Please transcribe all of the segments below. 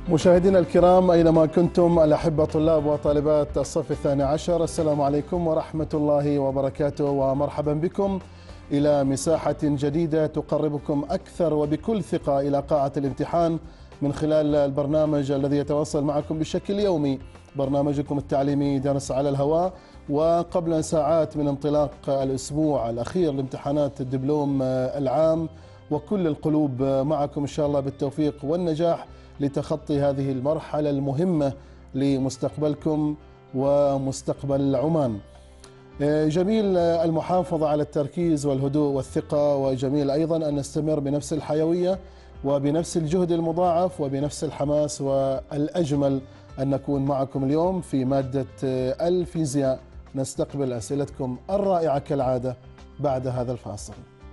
مشاهدينا الكرام أينما كنتم الأحبة طلاب وطالبات الصف الثاني عشر، السلام عليكم ورحمة الله وبركاته، ومرحبا بكم إلى مساحة جديدة تقربكم أكثر وبكل ثقة إلى قاعة الامتحان من خلال البرنامج الذي يتواصل معكم بشكل يومي، برنامجكم التعليمي درس على الهواء. وقبل ساعات من انطلاق الأسبوع الأخير لامتحانات الدبلوم العام، وكل القلوب معكم إن شاء الله بالتوفيق والنجاح لتخطي هذه المرحلة المهمة لمستقبلكم ومستقبل عمان. جميل المحافظة على التركيز والهدوء والثقة، وجميل أيضا أن نستمر بنفس الحيوية وبنفس الجهد المضاعف وبنفس الحماس، والأجمل أن نكون معكم اليوم في مادة الفيزياء. نستقبل أسئلتكم الرائعة كالعادة بعد هذا الفاصل.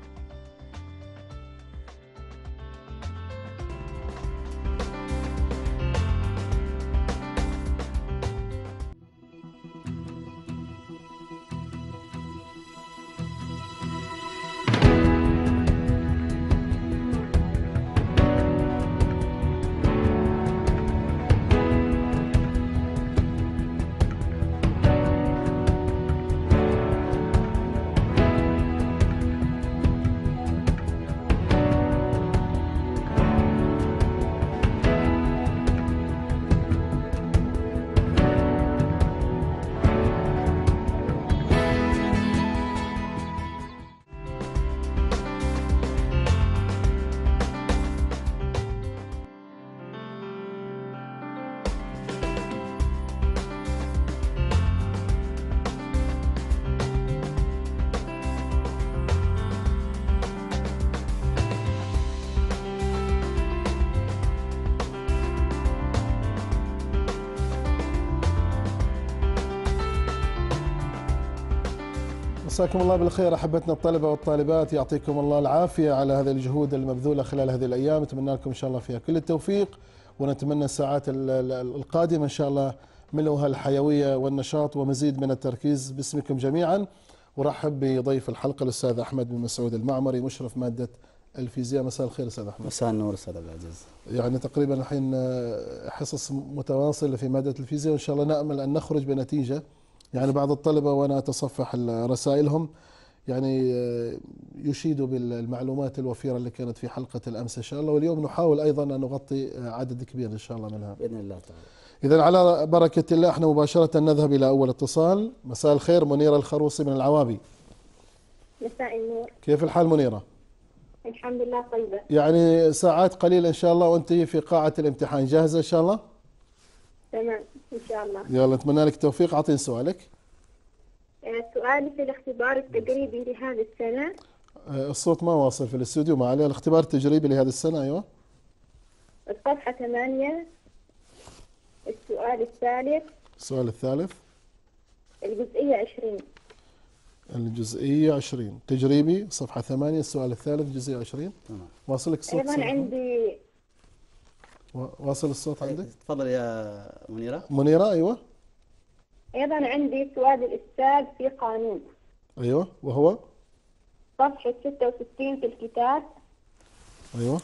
مساكم الله بالخير أحبتنا الطلبة والطالبات، يعطيكم الله العافية على هذه الجهود المبذولة خلال هذه الأيام. نتمنى لكم إن شاء الله فيها كل التوفيق، ونتمنى الساعات القادمة إن شاء الله ملؤها الحيوية والنشاط ومزيد من التركيز باسمكم جميعا. ورحب بضيف الحلقة الأستاذ أحمد بن مسعود المعمري، مشرف مادة الفيزياء. مساء الخير أستاذ أحمد. مساء النور أستاذ عبد العزيز. يعني تقريبا الحين حصص متواصلة في مادة الفيزياء، وإن شاء الله نأمل أن نخرج بنتيجة. يعني بعض الطلبة وأنا أتصفح رسائلهم يعني يشيدوا بالمعلومات الوفيرة اللي كانت في حلقة الأمس إن شاء الله، واليوم نحاول أيضا أن نغطي عدد كبير إن شاء الله منها بإذن الله تعالى. إذن على بركة الله احنا مباشرة نذهب إلى أول اتصال. مساء الخير، منيرة الخروصي من العوابي. مساء النور. كيف الحال منيرة؟ الحمد لله طيبة. يعني ساعات قليلة إن شاء الله وأنت في قاعة الامتحان، جاهزة إن شاء الله؟ تمام إن شاء الله. يلا نتمنى لك التوفيق. أعطيني سؤالك. سؤالي في الاختبار التجريبي لهذه السنة. الصوت ما واصل في الاستوديو، ما عليه. الاختبار التجريبي لهذه السنة. أيوة. الصفحة 8، السؤال الثالث. السؤال الثالث. الجزئية 20. الجزئية 20 تجريبي، صفحة 8، السؤال الثالث، جزئية 20. تمام. واصلك الصوت؟ أيضا عندي. واصل الصوت عندك؟ تفضل يا منيرة. منيرة أيوة. أيضا عندي سؤال الأستاذ في قانون. أيوة، وهو صفحة 66 في الكتاب. أيوة.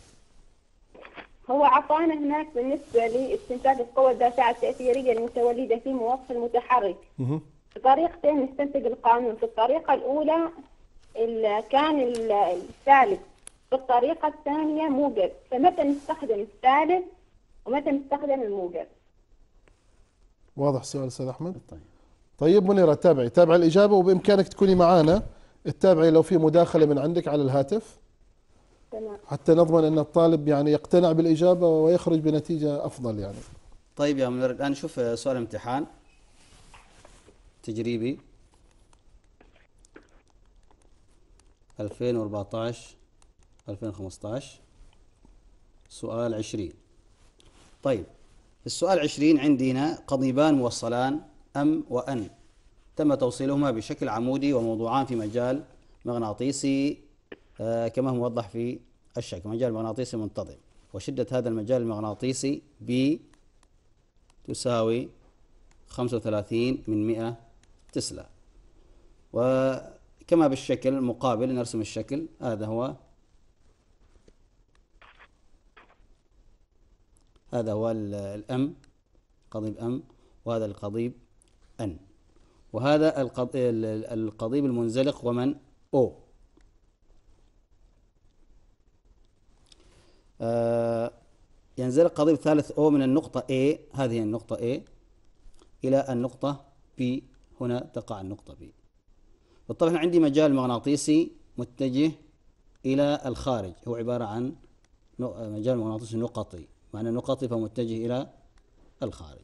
هو عطانا هناك بالنسبة لاستنتاج القوى الدافعة التأثيرية المتولدة في موصل متحرك بطريقتين نستنتج القانون. في الطريقة الأولى كان الثالث، في الطريقة الثانية موجب، فمتى نستخدم الثالث ومتى نستخدم الموجب؟ واضح السؤال أستاذ أحمد؟ طيب. طيب منيرة تابعي الإجابة، وبإمكانك تكوني معانا تتابعي لو في مداخلة من عندك على الهاتف. تمام. حتى نضمن أن الطالب يعني يقتنع بالإجابة ويخرج بنتيجة أفضل يعني. طيب يا منيرة، الآن نشوف سؤال امتحان تجريبي 2014-2015، سؤال 20. طيب السؤال 20 عندنا: قضيبان موصلان أم وأن تم توصيلهما بشكل عمودي وموضوعان في مجال مغناطيسي كما هو موضح في الشكل، مجال مغناطيسي منتظم، وشدة هذا المجال المغناطيسي B تساوي 35 من 100 تسلا. وكما بالشكل مقابل نرسم الشكل، هذا هو الأم، قضيب أم، وهذا القضيب أن، وهذا القضيب المنزلق ومن أو. ينزلق قضيب ثالث أو من النقطة A، هذه النقطة A، إلى النقطة B، هنا تقع النقطة B. بالطبع عندي مجال مغناطيسي متجه إلى الخارج، هو عبارة عن مجال مغناطيسي نقطي، معنى نقطي فمتجه إلى الخارج.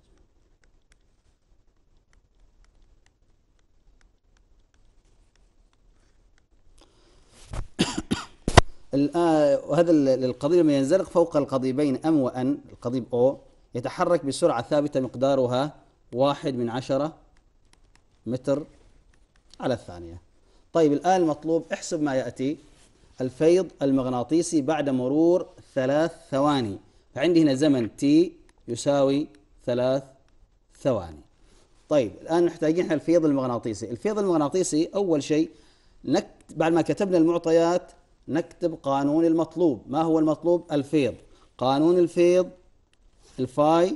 وهذا القضيب لما ينزلق فوق القضيبين أم وأن، القضيب أو يتحرك بسرعة ثابتة مقدارها 1/10 متر على الثانية. طيب الآن المطلوب احسب ما يأتي، الفيض المغناطيسي بعد مرور 3 ثواني، فعندي هنا زمن T يساوي 3 ثواني. طيب الآن محتاجين الفيض المغناطيسي. الفيض المغناطيسي أول شيء بعد ما كتبنا المعطيات نكتب قانون المطلوب. ما هو المطلوب؟ الفيض. قانون الفيض الفاي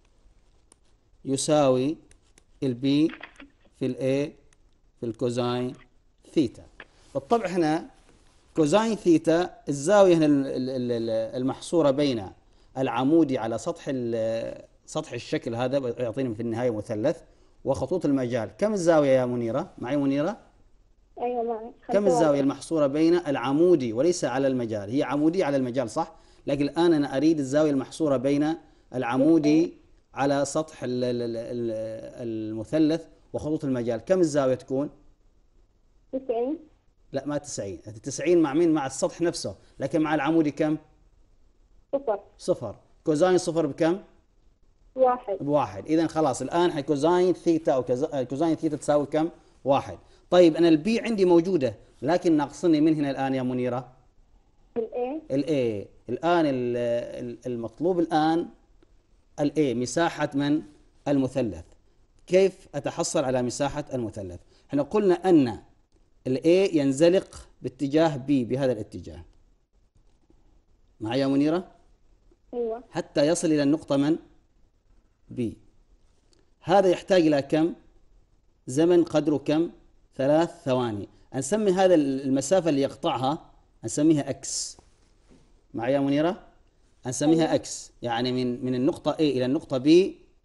يساوي البي في الاي في الكوزاين ثيتا. بالطبع هنا كوزاين ثيتا الزاوية هنا المحصورة بين العمودي على سطح الشكل هذا يعطينا في النهاية مثلث وخطوط المجال. كم الزاوية يا منيرة؟ معي منيرة؟ أيوة معي. كم الزاوية المحصورة بين العمودي وليس على المجال؟ هي عمودية على المجال صح؟ لكن الآن أنا أريد الزاوية المحصورة بين العمودي على سطح المثلث وخطوط المجال. كم الزاوية تكون؟ 90. لا ما 90. 90 مع مين؟ مع السطح نفسه، لكن مع العمودي كم؟ 0. 0. كوزاين 0 بكم؟ 1. ب1. إذا خلاص الآن كوزاين ثيتا أو كوزاين ثيتا تساوي كم؟ 1. طيب أنا البي عندي موجودة، لكن ناقصني من هنا الآن يا منيرة الاي. الآن المطلوب الآن الاي، مساحة من؟ المثلث. كيف أتحصل على مساحة المثلث؟ احنا قلنا أن الاي ينزلق باتجاه بي بهذا الاتجاه. معي يا منيرة؟ أيوة. حتى يصل إلى النقطة من؟ بي. هذا يحتاج إلى كم؟ زمن قدره كم؟ 3 ثواني. نسمي هذا المسافة اللي يقطعها نسميها اكس. معي يا منيرة؟ نسميها اكس، يعني من النقطة A إلى النقطة B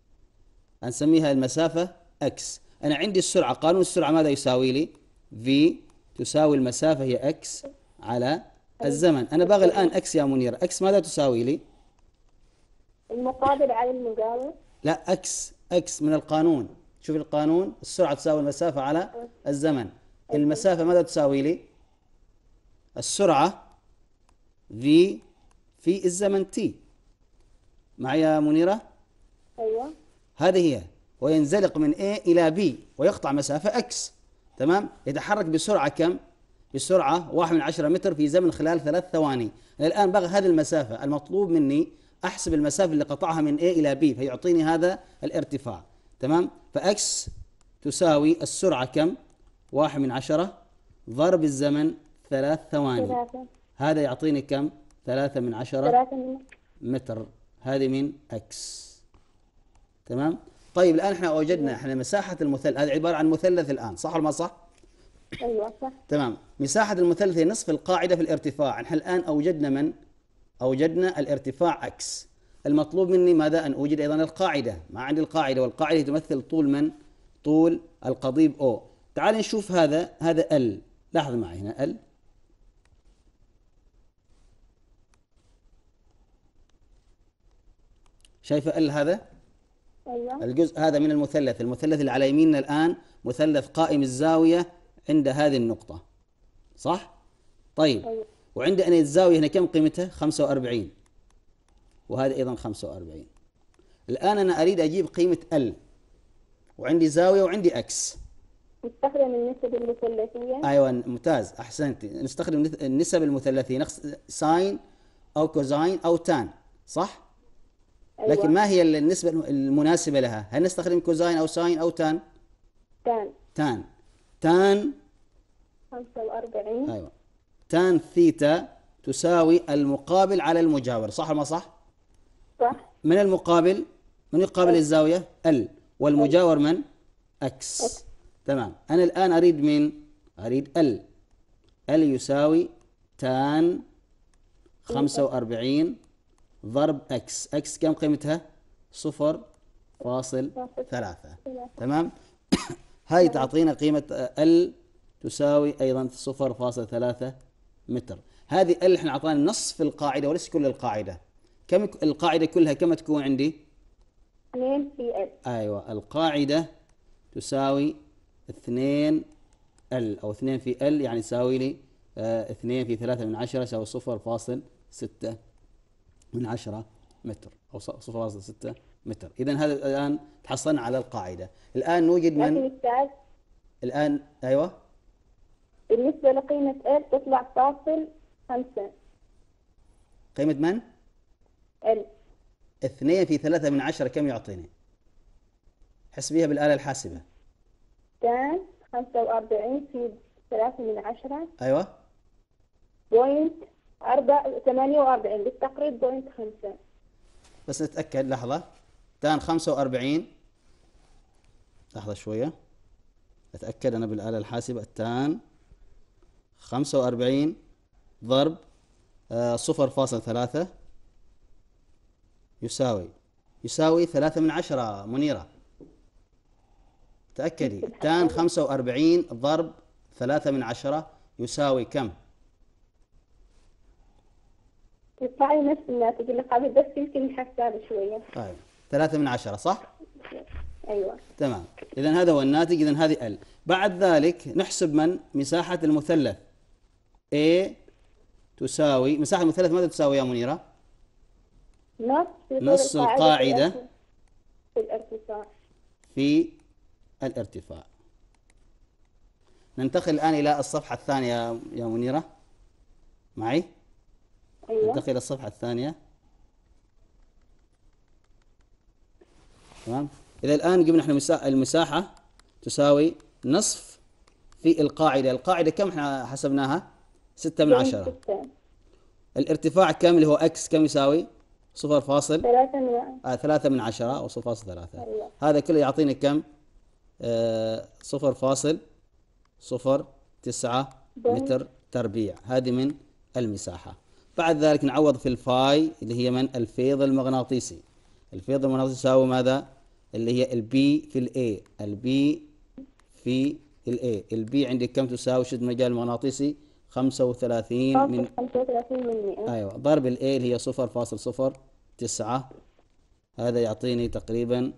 نسميها المسافة اكس. أنا عندي السرعة، قانون السرعة ماذا يساوي لي؟ V تساوي المسافة هي اكس على الزمن. أنا باغي الآن اكس يا منيرة، اكس ماذا تساوي لي؟ المقابل على المجاور. لا، اكس من القانون. شوف القانون، السرعة تساوي المسافة على الزمن. المسافة ماذا تساوي لي؟ السرعة V في الزمن T. معي يا منيرة؟ أيوة. هذه هي. وينزلق من A إلى B ويقطع مسافة X. تمام؟ يتحرك بسرعة كم؟ بسرعة 1/10 متر في زمن خلال 3 ثواني. الآن بغى هذه المسافة، المطلوب مني أحسب المسافة اللي قطعها من A إلى B فيعطيني هذا الارتفاع. تمام؟ فأكس تساوي السرعة كم؟ 1/10 ضرب الزمن 3 ثواني. 3. هذا يعطيني كم؟ 3/10 3 متر. هذه من اكس. تمام؟ طيب الآن احنا وجدنا مساحة المثلث، هذا عبارة عن مثلث الآن، صح ولا ما صح؟ أيوة صح. تمام. مساحة المثلث هي نصف القاعدة في الارتفاع. احنا الآن أوجدنا الارتفاع اكس. المطلوب مني ماذا؟ أن أوجد أيضا القاعدة. ما عندي القاعدة، والقاعدة تمثل طول من؟ طول القضيب أو. تعال نشوف هذا ال. لاحظ معي هنا ال. شايفة ال هذا؟ أيوة. الجزء هذا من المثلث اللي على يميننا الآن مثلث قائم الزاوية عند هذه النقطة، صح؟ طيب. أيوة. وعند أن الزاوية هنا كم قيمتها؟ 45. وهذا أيضا 45. الآن أنا أريد أجيب قيمة ال، وعندي زاوية وعندي اكس. نستخدم النسب المثلثية. أيوة ممتاز، أحسنت. نستخدم النسب المثلثية، ساين أو كوزاين أو تان، صح؟ أيوة. لكن ما هي النسبة المناسبة لها؟ هل نستخدم كوزاين أو ساين أو تان؟ تان 45. أيوة. تان ثيتا تساوي المقابل على المجاور، صح ولا ما صح؟ صح. من المقابل، من يقابل الزاوية؟ ال، والمجاور من؟ اكس. تمام. أنا الآن أريد مين؟ أريد ال. ال يساوي تان 45 ضرب اكس. اكس كم قيمتها؟ 0.3. تمام. هاي تعطينا قيمة ال تساوي أيضا 0.3 متر. هذه ال احنا أعطانا نصف القاعدة وليس كل القاعدة. كم القاعدة كلها كم تكون عندي؟ 2 في ال. أيوة، القاعدة تساوي 2 ال أو 2 في ال، يعني يساوي لي 2 في 3 من 10 يساوي 0.6 من 10 متر أو 0.6 متر. إذا هذا الآن تحصلنا على القاعدة. الآن نوجد من؟ لكن أستاذ الآن أيوة، بالنسبة لقيمة ال تطلع 0.5. قيمة من؟ ال 2 في 3 من 10 كم يعطيني؟ حسبيها بالآلة الحاسبة. كان 45 في 3 من 10 أيوة، بوينت 48 بالتقريب بوينت 5. بس نتأكد. لحظة. تان 45، لحظة شوية أتأكد أنا بالآلة الحاسبة. تان 45 ضرب 0.3 يساوي 3 من 10. منيرة تأكدي. تان 45 ضرب 3 من 10 يساوي كم؟ يطلع لي نفس الناتج اللي قبل، بس يمكن الحساب شوية. طيب 3 من 10 صح؟ أيوة. تمام. إذن هذا هو الناتج. إذن هذه ال. بعد ذلك نحسب من؟ مساحة المثلث. A تساوي مساحة المثلث ماذا تساوي يا منيرة؟ نص القاعدة في الارتفاع. في الارتفاع. ننتقل الآن إلى الصفحة الثانية يا منيرة معي. أيوة. ننتقل إلى الصفحة الثانية. تمام. إذا الآن جبنا احنا المساحة تساوي نصف في القاعدة. القاعدة كم احنا حسبناها؟ 6 من 10. الارتفاع كم اللي هو اكس كم يساوي؟ 3 من 10 أو 0.3. أيوة. هذا كله يعطيني كم؟ 0.09 متر تربيع. هذه من المساحة. بعد ذلك نعوض في الفاي اللي هي من؟ الفيض المغناطيسي. الفيض المغناطيسي يساوي ماذا؟ اللي هي البي في الاي. البي في الاي. البي عندك كم تساوي؟ شد المجال المغناطيسي 35 من 35 من 100. ايوه ضرب الاي اللي هي 0.09. هذا يعطيني تقريبا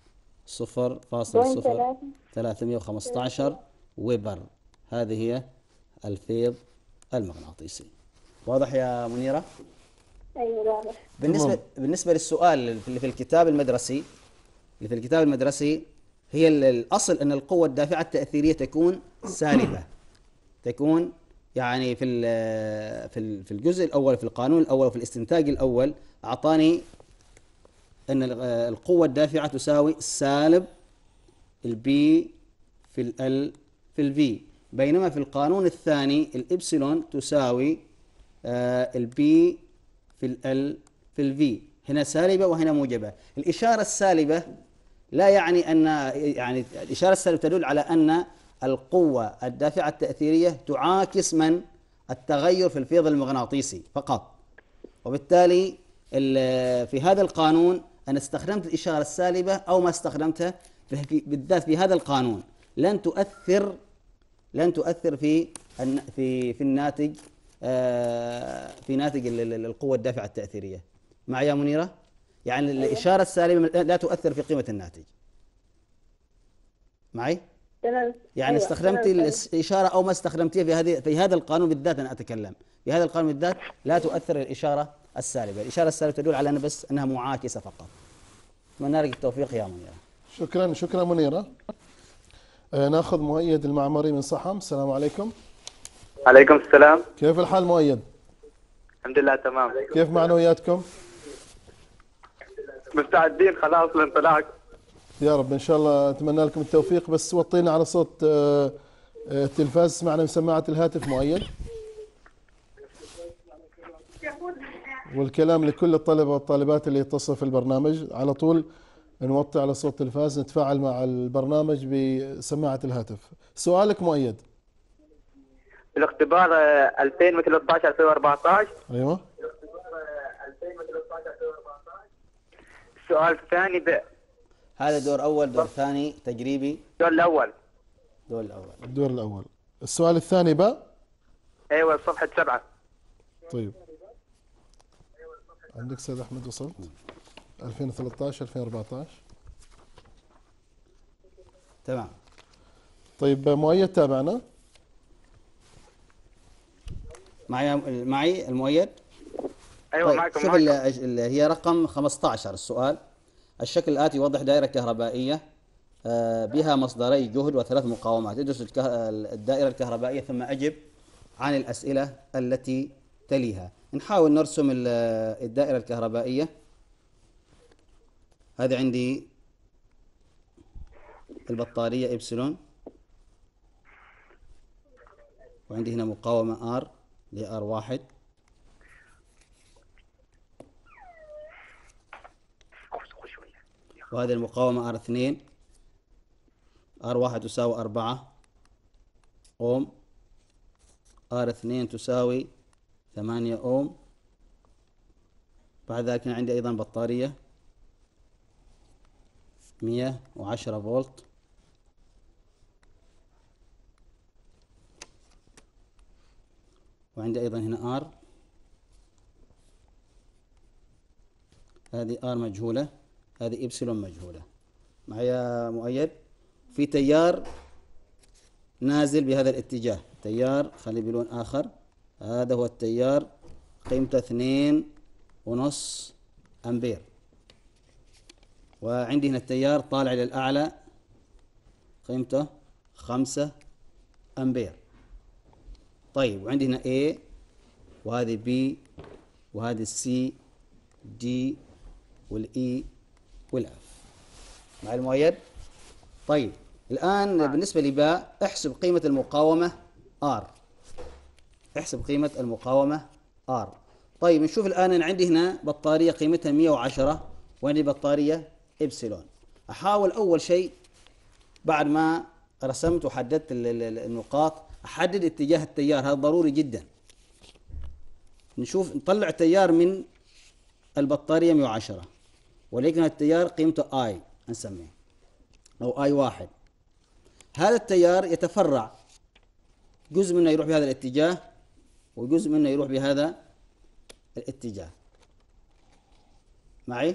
0.0315 ويبر. هذه هي الفيض المغناطيسي. واضح يا منيرة؟ أيوة واضح. بالنسبة للسؤال اللي في الكتاب المدرسي، هي الأصل أن القوة الدافعة التأثيرية تكون سالبة. تكون يعني في الجزء الأول في القانون الأول في الاستنتاج الأول أعطاني أن القوة الدافعة تساوي سالب البي في ال في الفي، بينما في القانون الثاني الإبسلون تساوي البي في ال في الفي. هنا سالبة وهنا موجبة. الإشارة السالبة لا يعني أن يعني الإشارة السالبة تدل على أن القوة الدافعة التأثيرية تعاكس من؟ التغير في الفيض المغناطيسي فقط. وبالتالي في هذا القانون أنا استخدمت الإشارة السالبة أو ما استخدمتها بالذات في هذا القانون لن تؤثر في الناتج، في ناتج القوة الدافعة التأثيرية. معي يا منيرة؟ يعني الإشارة السالبة لا تؤثر في قيمة الناتج. معي؟ تمام. يعني أيوة. استخدمت الإشارة أو ما استخدمتيها في هذا القانون بالذات. أنا أتكلم في هذا القانون بالذات لا تؤثر الإشارة السالبة. الإشارة السالبة تدل على أنها معاكسة فقط. أتمنى لك التوفيق يا منيرة. شكرا منيرة. ناخذ مؤيد المعمري من صحم. السلام عليكم. عليكم السلام. كيف الحال مؤيد؟ الحمد لله تمام. كيف معنوياتكم؟ مستعدين خلاص للانطلاق. يا رب ان شاء الله. اتمنى لكم التوفيق. بس وطينا على صوت التلفاز. اسمعنا من سماعة الهاتف مؤيد. والكلام لكل الطلبة والطالبات اللي يتصل في البرنامج على طول نوطي على صوت التلفاز، نتفاعل مع البرنامج بسماعة الهاتف. سؤالك مؤيد. الاختبار 2013 2014. ايوه. السؤال الثاني هذا دور أول، دور ثاني، تجريبي. الدور الأول. دور الأول. الدور الأول. السؤال الثاني باء. أيوة صفحة 7. طيب عندك أستاذ أحمد وصلت 2013 2014. تمام. طيب مؤيد تابعنا. معي المؤيد. أيوة طيب معكم. شوف اللي هي رقم 15 السؤال. الشكل الآتي يوضح دائرة كهربائية بها مصدري جهد وثلاث مقاومات. ادرس الدائرة الكهربائية ثم أجب عن الأسئلة التي تليها. نحاول نرسم الدائرة الكهربائية. هذه عندي البطارية إبسلون، وعندي هنا مقاومة R اللي هي R1، وهذه المقاومة R2. R1 تساوي 4 أوم، R2 تساوي 8 أوم. بعد ذلك عندي أيضا بطارية 110 فولت، وعندي أيضا هنا R. هذه R مجهولة، هذه إبسلون مجهولة. معايا مؤيد؟ في تيار نازل بهذا الاتجاه، تيار خلي بلون آخر. هذا هو التيار، قيمته 2.5 أمبير. وعندي هنا التيار طالع للأعلى، قيمته 5 أمبير. طيب وعندي هنا A، وهذه B، وهذه C، D، والE، والF. مع المؤيد؟ طيب الآن بالنسبة لباء، احسب قيمة المقاومة R. احسب قيمة المقاومة R. طيب نشوف الآن أنا عندي هنا بطارية قيمتها 110، وعندي بطارية إبسلون. أحاول أول شيء بعد ما رسمت وحددت النقاط أحدد اتجاه التيار، هذا ضروري جدا. نطلع التيار من البطارية 110، ولكن التيار قيمته I نسميه، أو I1. هذا التيار يتفرع، جزء منه يروح بهذا الاتجاه وجزء منه يروح بهذا الاتجاه. معي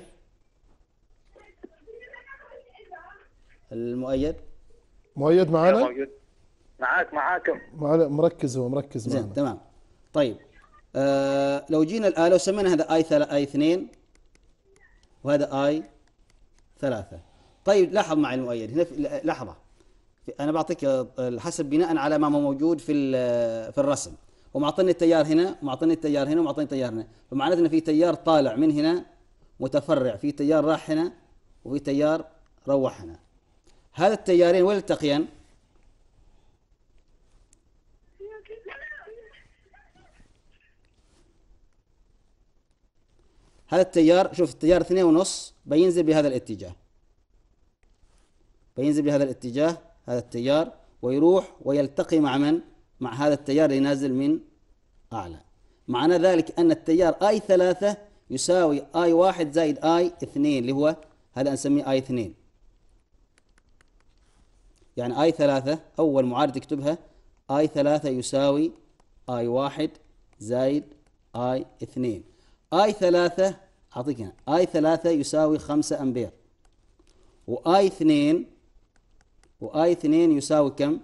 المؤيد؟ مؤيد معنا؟ موجود معاكم. مركز، هو مركز معنا. زين تمام. طيب لو جينا الآن لو سمينا هذا I2 وهذا I3. طيب لاحظ معي المؤيد هنا لحظة، أنا بعطيك حسب بناء على ما هو موجود في الرسم. ومعطيني التيار هنا، ومعطيني التيار هنا، ومعطيني التيار هنا، فمعناته إن في تيار طالع من هنا متفرع، في تيار راح هنا، وفي تيار روح هنا. هذا التيارين وين التقيان؟ هذا التيار، شوف التيار 2.5 بينزل بهذا الاتجاه، بينزل بهذا الاتجاه هذا التيار، ويروح ويلتقي مع من؟ مع هذا التيار اللي نازل من أعلى. معنى ذلك أن التيار I3 يساوي I1 زائد I2 اللي هو هذا نسميه I2. يعني I3 أول معادلة تكتبها I3 يساوي I1 زائد I2. I3 أعطيك هنا I3 يساوي 5 أمبير، وI2 يساوي كم؟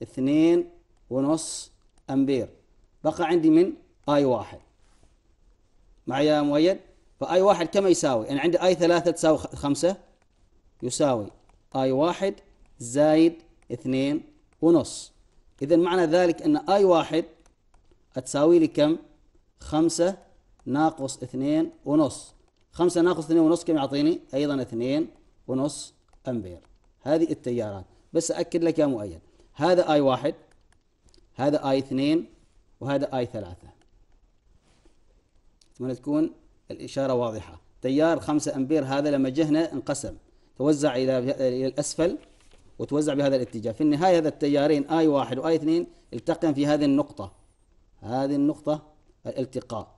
2.5 أمبير. بقى عندي من I1. معي يا مؤيد؟ فI1 كم يساوي؟ أنا عندي I3 تساوي 5، يساوي I1 زائد 2.5. إذن معنى ذلك أن I1 تساوي لي كم؟ 5 ناقص 2.5. 5 ناقص 2.5 كم يعطيني؟ أيضا 2.5 أمبير. هذه التيارات. بس أأكد لك يا مؤيد، هذا I1، هذا I2، وهذا I3. أتمنى تكون الإشارة واضحة. تيار 5 أمبير هذا لما جه هنا انقسم، توزع إلى الأسفل وتوزع بهذا الاتجاه. في النهاية هذا التيارين آي 1 وآي 2 التقيا في هذه النقطة، هذه النقطة الالتقاء.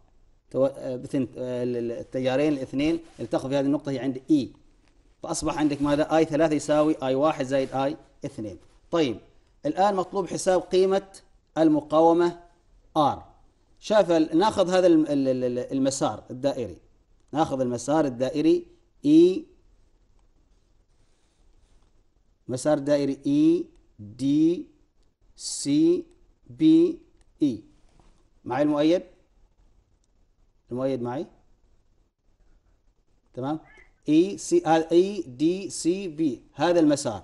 التيارين الاثنين التقوا في هذه النقطة، هي عند E، فأصبح عندك ماذا؟ آي 3 يساوي آي 1 زائد آي 2. طيب الآن مطلوب حساب قيمة المقاومة R. ناخذ هذا المسار الدائري، ناخذ المسار الدائري E، مسار دائري E D C B E. معي المؤيد؟ المؤيد معي؟ تمام؟ E D C B هذا المسار،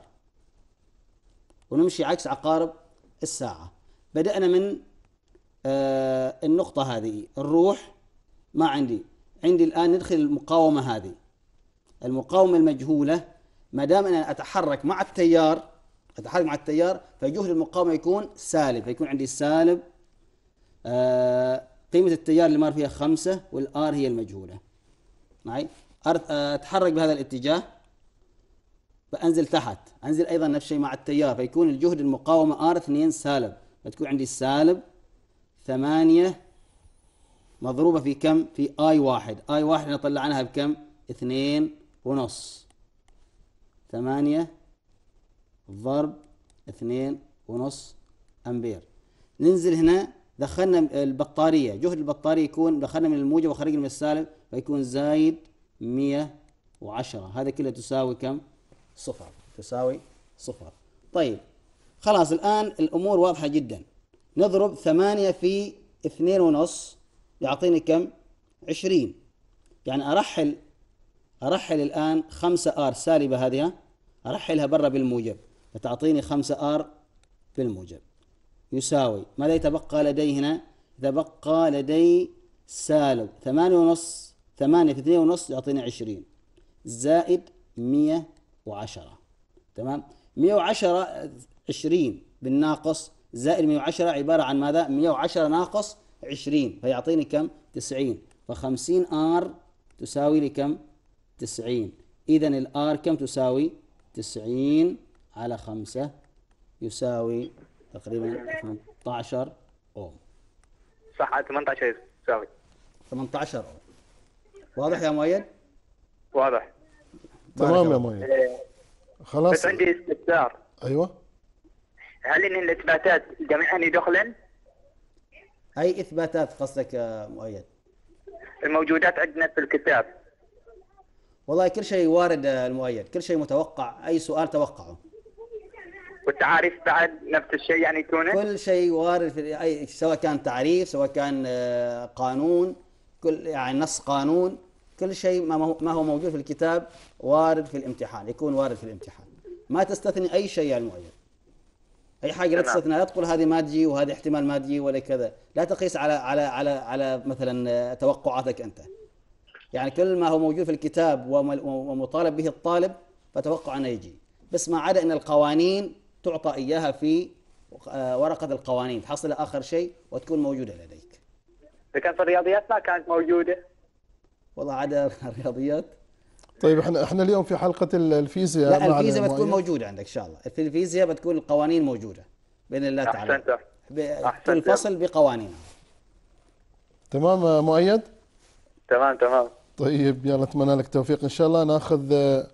ونمشي عكس عقارب الساعة. بدأنا من النقطة هذه، نروح ما عندي الآن ندخل المقاومة هذه، المقاومة المجهولة. ما دام أنا أتحرك مع التيار فجهد المقاومة يكون سالب، فيكون عندي سالب قيمة التيار اللي مر فيها 5 والآر هي المجهولة. معي؟ أتحرك بهذا الاتجاه، فأنزل تحت، أنزل أيضا نفس الشيء مع التيار، فيكون الجهد المقاومة R2 سالب، فتكون عندي سالب 8 مضروبة في كم؟ في I1. I1 نطلع عنها بكم؟ 2.5. 8 ضرب 2.5 أمبير. ننزل هنا، دخلنا البطارية، جهد البطارية يكون دخلنا من الموجب وخرجنا من السالب، فيكون زايد 110. هذا كله تساوي كم؟ 0. تساوي 0. طيب خلاص الآن الأمور واضحة جدا. نضرب 8 في 2.5 يعطيني كم؟ 20. يعني أرحل الآن 5R سالبة هذه، أرحلها برا بالموجب، فتعطيني 5R بالموجب يساوي ماذا يتبقى لدي هنا؟ يتبقى لدي سالب 8.5. 8 في 2.5 يعطيني 20 زائد 110. تمام؟ 110 20 بالناقص زائد 110 عبارة عن ماذا؟ 110 ناقص 20 فيعطيني كم؟ 90. ف50R تساوي لي كم؟ 90. إذن الآر كم تساوي؟ 90 على 5 يساوي تقريبا 18 أوم. صح، 18 يساوي 18 أوم. واضح يا مؤيد؟ واضح. تمام يا مؤيد. خلاص. بس عندي استفسار. أيوة. هل إن الإثباتات جميعا يدخلن؟ أي إثباتات قصدك يا مؤيد؟ الموجودات عندنا في الكتاب. والله كل شيء وارد المؤيد، كل شيء متوقع، أي سؤال توقعه. والتعاريف بعد نفس الشيء يعني يكون؟ كل شيء وارد في أي، سواء كان تعريف، سواء كان قانون، كل يعني نص قانون، كل شيء ما هو موجود في الكتاب وارد في الامتحان، يكون وارد في الامتحان. ما تستثني أي شيء يا المؤيد، أي حاجة لا تستثنى، لا تقول هذه ما تجي وهذه احتمال ما تجي ولا كذا، لا تقيس على مثلا توقعاتك أنت. يعني كل ما هو موجود في الكتاب ومطالب به الطالب فتوقع أنه يجي، بس ما عدا أن القوانين تعطى إياها في ورقة القوانين، تحصل آخر شيء وتكون موجودة لديك. لكن في الرياضيات ما كانت موجودة. والله عدا الرياضيات. طيب احنا اليوم في حلقة الفيزياء. لا الفيزياء بتكون موجودة عندك إن شاء الله، في الفيزياء بتكون القوانين موجودة بإذن الله تعالى. أحسنت. كل فصل بقوانينه. تمام مؤيد؟ تمام. طيب يلا اتمنى لك التوفيق ان شاء الله. ناخذ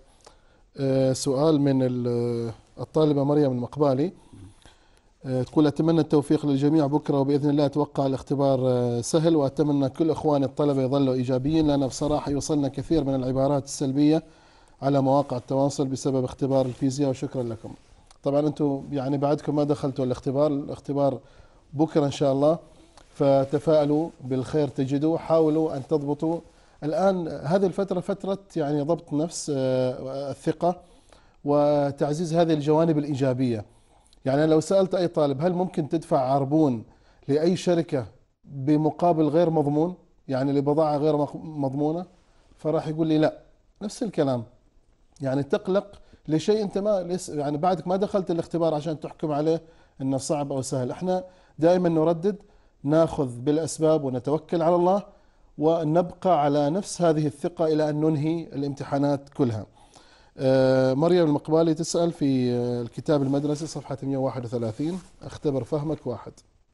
سؤال من الطالبة مريم المقبالي، تقول أتمنى التوفيق للجميع بكرة، وبإذن الله أتوقع الاختبار سهل، وأتمنى كل إخواني الطلبة يظلوا إيجابيين، لأن بصراحة يوصلنا كثير من العبارات السلبية على مواقع التواصل بسبب اختبار الفيزياء، وشكرا لكم. طبعا أنتم يعني بعدكم ما دخلتوا الاختبار بكرة إن شاء الله، فتفائلوا بالخير تجدوا، حاولوا أن تضبطوا. الآن هذه الفترة فترة يعني ضبط نفس، الثقة وتعزيز هذه الجوانب الإيجابية. يعني لو سألت أي طالب هل ممكن تدفع عربون لأي شركة بمقابل غير مضمون، يعني لبضاعة غير مضمونة، فراح يقول لي لا. نفس الكلام، يعني تقلق لشيء أنت ما يعني بعدك ما دخلت الاختبار عشان تحكم عليه إنه صعب أو سهل. احنا دائما نردد، ناخذ بالأسباب ونتوكل على الله، ونبقى على نفس هذه الثقة إلى أن ننهي الامتحانات كلها. مريم المقبالي تسأل في الكتاب المدرسي صفحة 131. اختبر فهمك واحد.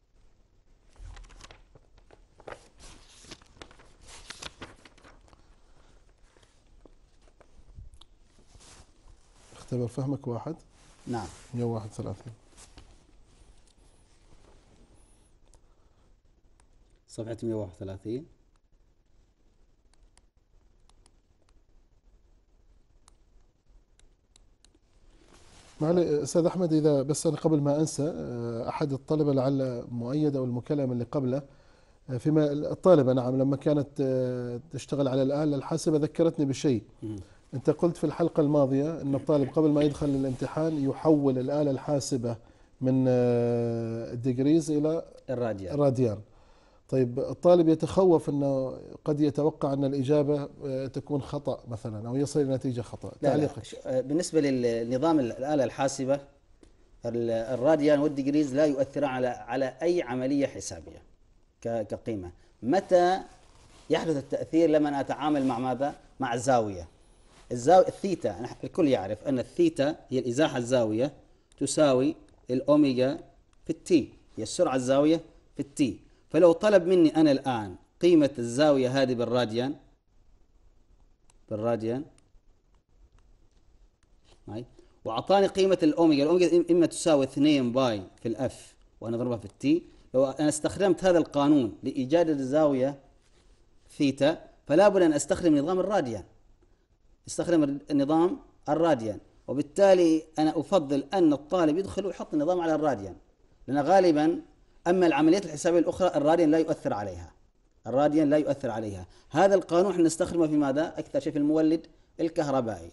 اختبر فهمك واحد. نعم. 131 صفحة 131. معلي أستاذ أحمد، إذا بس أنا قبل ما أنسى، أحد الطلبة لعل مؤيد أو المكلم اللي قبله، فيما الطالبة نعم لما كانت تشتغل على الآلة الحاسبة ذكرتني بشيء. أنت قلت في الحلقة الماضية أن الطالب قبل ما يدخل الامتحان يحول الآلة الحاسبة من الديجريز إلى الراديان. طيب الطالب يتخوف أنه قد يتوقع أن الإجابة تكون خطأ مثلا أو يصل إلى نتيجة خطأ. تعليقك؟ بالنسبة للنظام الآلة الحاسبة، الراديان والديجريز لا يؤثران على أي عملية حسابية كقيمة. متى يحدث التأثير؟ لما أتعامل مع ماذا؟ مع زاوية. الثيتا، الكل يعرف أن الثيتا هي الإزاحة الزاوية تساوي الأوميجا في التي، هي السرعة الزاوية في التي. فلو طلب مني أنا الآن قيمة الزاوية هذه بالراديان وأعطاني قيمة الأوميجا إما تساوي 2 باي في الأف وأنا أضربها في التي. لو أنا استخدمت هذا القانون لإيجاد الزاوية ثيتا فلا بد أن أستخدم نظام الراديان، وبالتالي أنا أفضل أن الطالب يدخل ويحط النظام على الراديان، لأن غالبا أما العمليات الحسابية الأخرى الراديان لا يؤثر عليها. هذا القانون احنا نستخدمه في ماذا؟ أكثر شيء في المولد الكهربائي،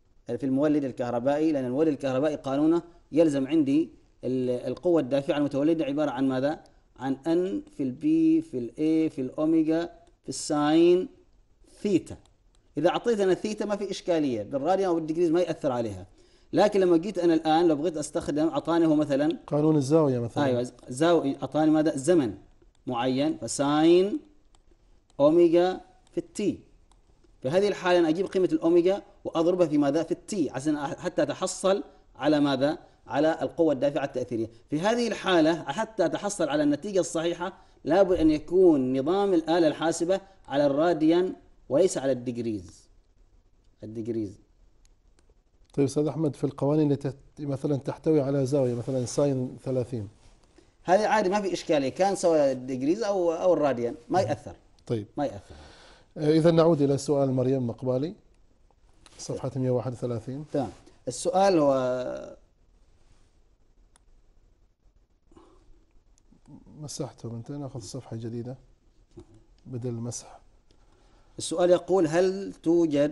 لأن المولد الكهربائي قانونه يلزم عندي القوة الدافعة المتولدة عبارة عن ماذا؟ عن N في البي في الA في الأوميجا في الساين ثيتا. إذا أعطيت أنا ثيتا ما في إشكالية، بالراديان أو بالديجريز ما يأثر عليها. لكن لما جيت أنا الآن لو بغيت أستخدم، أعطاني هو مثلا قانون الزاوية مثلا، أيوة زاوية، أعطاني ماذا؟ زمن معين، فساين أوميجا في التي. في هذه الحالة أنا أجيب قيمة الأوميجا وأضربها في ماذا؟ في التي، عشان حتى أتحصل على ماذا؟ على القوة الدافعة التأثيرية. في هذه الحالة حتى أتحصل على النتيجة الصحيحة لابد أن يكون نظام الآلة الحاسبة على الراديان وليس على الديجريز. طيب أستاذ أحمد، في القوانين اللي مثلا تحتوي على زاوية مثلا ساين 30، هذه عادي ما في إشكالية، كان سواء الديجريز أو الراديان ما يأثر. طيب ما يأثر. إذا نعود إلى سؤال مريم مقبالي صفحة 131. تمام. السؤال هو مسحته أنت، نأخذ صفحة جديدة بدل المسح. السؤال يقول: هل توجد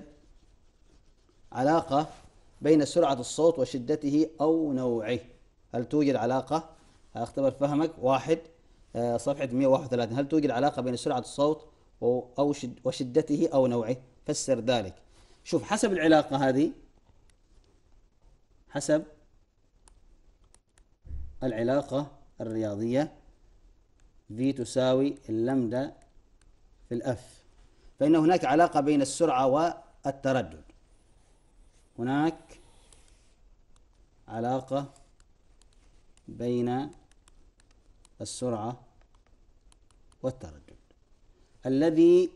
علاقة بين سرعة الصوت وشدته أو نوعه؟ هل توجد علاقة؟ اختبر فهمك واحد. صفحة 131. هل توجد علاقة بين سرعة الصوت وشدته أو نوعه؟ فسر ذلك. شوف، حسب العلاقة هذه، حسب العلاقة الرياضية V تساوي اللمدة في الأف، فإن هناك علاقة بين السرعة والتردد. هناك علاقة بين السرعة والتردد الذي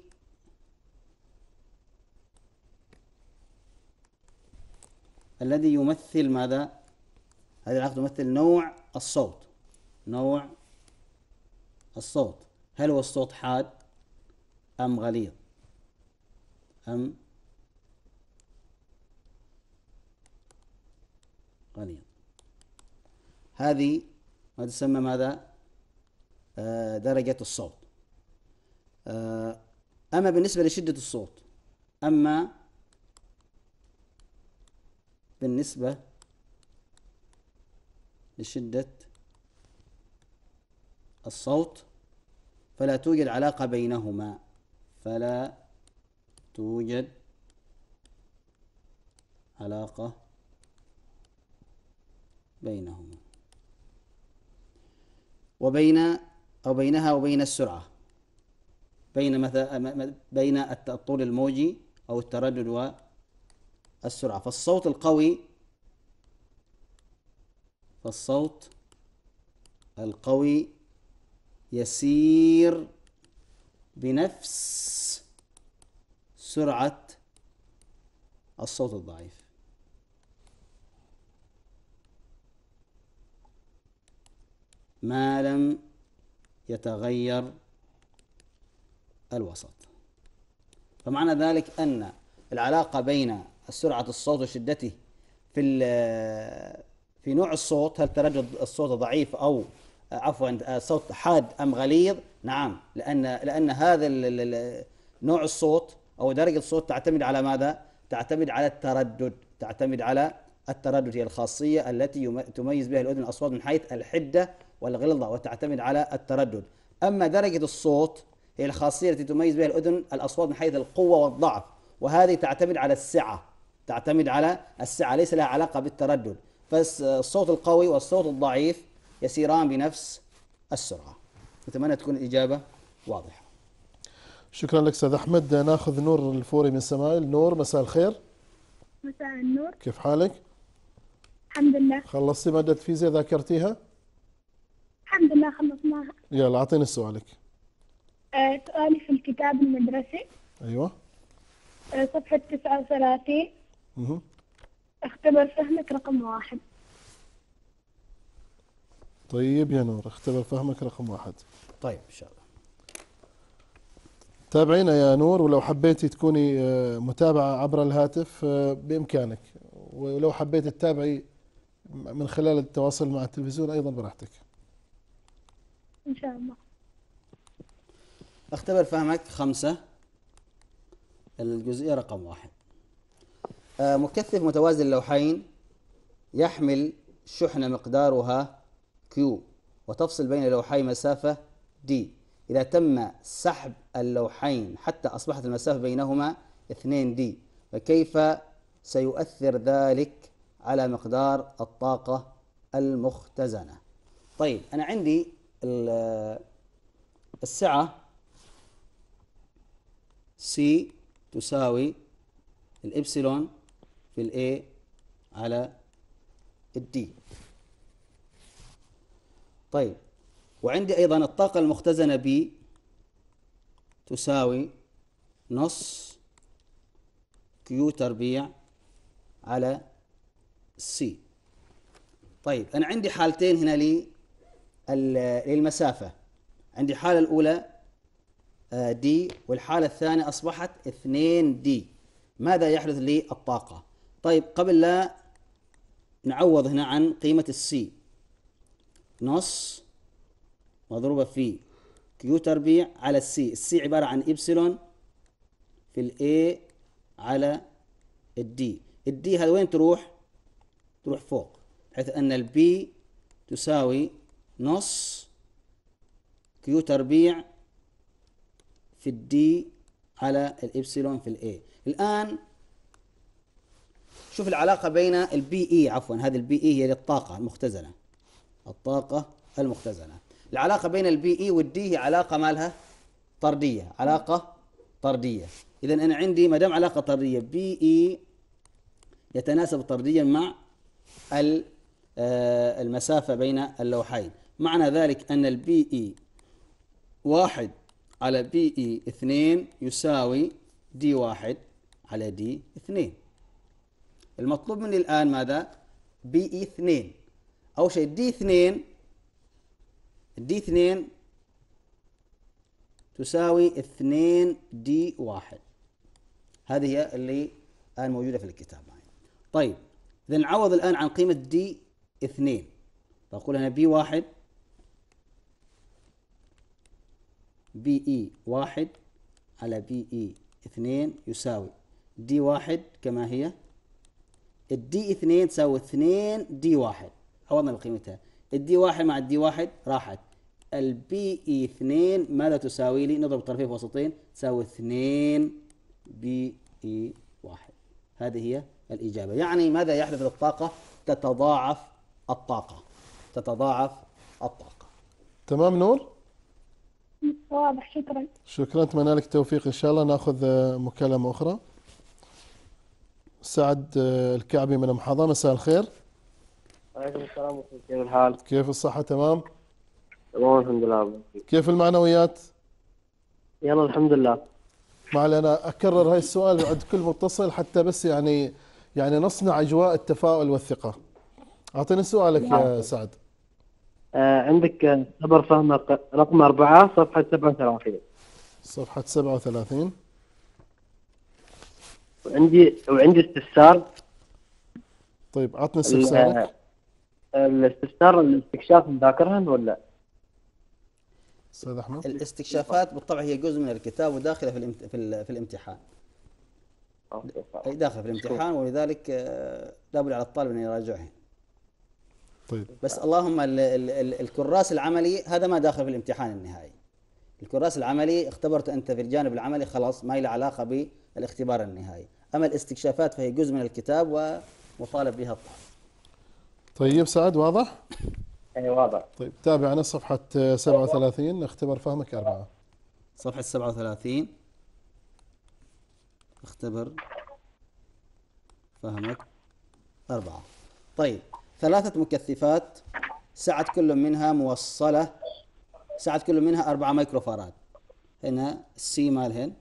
يمثل ماذا؟ هذه العلاقة تمثل نوع الصوت. هل هو الصوت حاد أم غليظ هذه ما تسمى ماذا؟ درجة الصوت. أما بالنسبة لشدة الصوت، فلا توجد علاقة بينهما. بينها وبين السرعة. بين بين الطول الموجي أو التردد والسرعة. فالصوت القوي يسير بنفس سرعة الصوت الضعيف. ما لم يتغير الوسط. فمعنى ذلك أن العلاقة بين سرعة الصوت وشدته في نوع الصوت، هل تردد الصوت ضعيف أو عفوا صوت حاد أم غليظ؟ نعم، لأن هذا نوع الصوت أو درجة الصوت تعتمد على ماذا؟ تعتمد على التردد. هي الخاصية التي تميز بها الأذن الأصوات من حيث الحدة والغلظة، وتعتمد على التردد. أما درجة الصوت هي الخاصية التي تميز بها الأذن الأصوات من حيث القوة والضعف، وهذه تعتمد على السعة، ليس لها علاقة بالتردد. فالصوت القوي والصوت الضعيف يسيران بنفس السرعة. أتمنى تكون الإجابة واضحة. شكرا لك أستاذ أحمد. ناخذ نور الفوري من سمايل. نور، مساء الخير. مساء النور. كيف حالك؟ الحمد لله. خلصتي مادة فيزياء ذاكرتيها؟ الحمد لله خلصناها. يلا أعطيني سؤالك. سؤالي في الكتاب المدرسي. أيوة. صفحة 39. اختبر فهمك رقم 1. طيب يا نور، اختبر فهمك رقم 1. طيب إن شاء الله. تابعينا يا نور، ولو حبيتي تكوني متابعة عبر الهاتف بإمكانك، ولو حبيت تتابعي من خلال التواصل مع التلفزيون أيضا براحتك إن شاء الله. اختبر فهمك 5، الجزئية رقم 1. مكثف متوازي اللوحين يحمل شحنة مقدارها Q، وتفصل بين اللوحين مسافة D. إذا تم سحب اللوحين حتى أصبحت المسافة بينهما 2D، فكيف سيؤثر ذلك على مقدار الطاقة المختزنة؟ طيب، أنا عندي السعة C تساوي الإبسلون في الA على الD. طيب، وعندي أيضا الطاقة المختزنة B تساوي نص Q تربيع على C. طيب، أنا عندي حالتين هنا للمسافة. عندي الحالة الأولى D، والحالة الثانية أصبحت 2D. ماذا يحدث للطاقة؟ طيب، قبل لا نعوض هنا عن قيمة السي، نص مضروبة في كيو تربيع على السي عبارة عن إبسلون في الA على الدي. الدي هذا وين تروح؟ تروح فوق، حيث أن البي تساوي نص كيو تربيع في الدي على الإبسلون في الA. الآن شوف العلاقة بين البي إي، عفوا هذه البي إي هي للطاقة المختزنة، الطاقة المختزنة. العلاقة بين البي إي والدي هي علاقة مالها طردية، علاقة طردية. إذا أنا عندي ما دام علاقة طردية، بي إي يتناسب طرديا مع المسافة بين اللوحين. معنى ذلك أن البي إي 1 على بي إي 2 يساوي دي 1 على دي 2. المطلوب مني الآن ماذا؟ بي إي 2. أول شيء دي 2 تساوي 2 دي 1. هذه هي اللي الآن موجودة في الكتاب معي. طيب، إذا نعوض الآن عن قيمة دي 2. فأقول هنا بي 1 بي إي 1 على بي إي 2 يساوي دي 1 كما هي. الدي 2 تساوي 2 دي 1، عوضنا بقيمتها. الدي 1 مع الدي 1 راحت. البي إي 2 ماذا تساوي لي؟ نضرب طرفين في وسطين، تساوي 2 بي إي 1. هذه هي الإجابة. يعني ماذا يحدث للطاقة؟ تتضاعف الطاقة، تتضاعف الطاقة. تمام نور؟ واضح، شكرا. شكرا، أتمنى لك التوفيق إن شاء الله. ناخذ مكالمة أخرى. سعد الكعبي من محافظة، مساء الخير. وعليكم السلام ورحمة الله، كيف الحال؟ كيف الصحة؟ تمام. تمام الحمد لله. كيف المعنويات؟ يلا الحمد لله. معلي أنا أكرر هاي السؤال عند كل متصل حتى بس يعني نصنع أجواء التفاؤل والثقة. أعطيني سؤالك يا سعد. عندك خبر فهم رقم 4 صفحة 37. صفحة 37. وعندي استفسار. طيب أعطني استفسارك. الاستفسار الاستكشاف مذاكرهن ولا؟ أستاذ أحمد. الاستكشافات بالطبع هي جزء من الكتاب وداخله في الامتحان. أي داخل في الامتحان، ولذلك لابد على الطالب أن يراجعهن. طيب. بس اللهم الكراس العملي هذا ما داخل في الامتحان النهائي. الكراس العملي اختبرت أنت في الجانب العملي، خلاص ما له علاقة بالاختبار النهائي. أما الاستكشافات فهي جزء من الكتاب ومطالب بها الطالب. طيب سعد، واضح؟ اي واضح. طيب تابعنا صفحة 37، اختبر فهمك 4. صفحة 37، اختبر فهمك 4. طيب، 3 مكثفات سعة كل منها موصلة، سعة كل منها 4 مايكرو فاراد. هنا السي مالهن،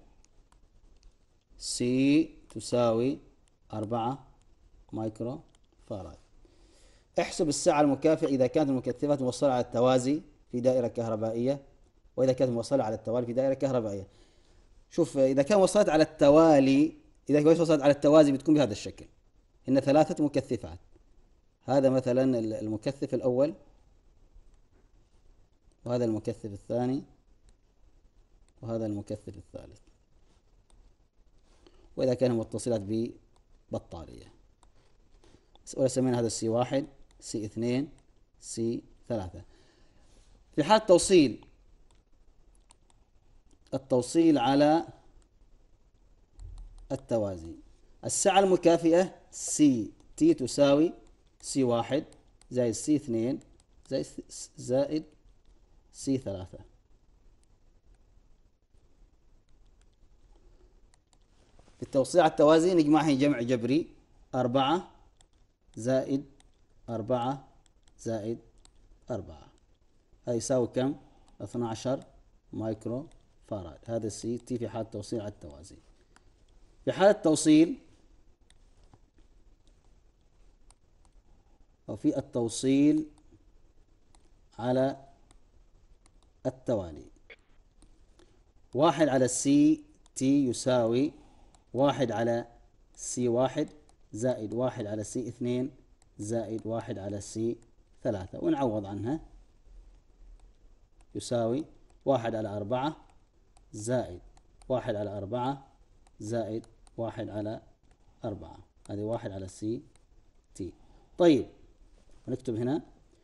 سي تساوي 4 مايكرو فاراد. احسب السعة المكافئة إذا كانت المكثفات موصلة على التوازي في دائرة كهربائية، وإذا كانت موصلة على التوالي في دائرة كهربائية. شوف، إذا كان وصلت على التوالي، إذا كانت وصلت على التوازي بتكون بهذا الشكل. هن 3 مكثفات. هذا مثلا المكثف الأول، وهذا المكثف الثاني، وهذا المكثف الثالث. وإذا كانوا متصلات ببطارية، وسمينا هذا السي 1، سي 2، سي 3. في حال التوصيل على التوازي، السعة المكافئة سي تي تساوي سي 1 زائد سي 2 زائد سي 3. في التوصيل على التوازي نجمعها جمع جبري، 4 زائد 4 زائد 4. هذا يساوي كم؟ 12 مايكرو فاراد. هذا السي تي في حالة التوصيل على التوازي. في حالة التوصيل أو في التوصيل على التوالي، 1 على سي تي يساوي 1 على سي 1 زائد 1 على سي 2 زائد 1 على سي 3، ونعوض عنها، يساوي 1 على 4 زائد 1 على 4 زائد 1 على 4، هذه 1 على سي تي. طيب نكتب هنا،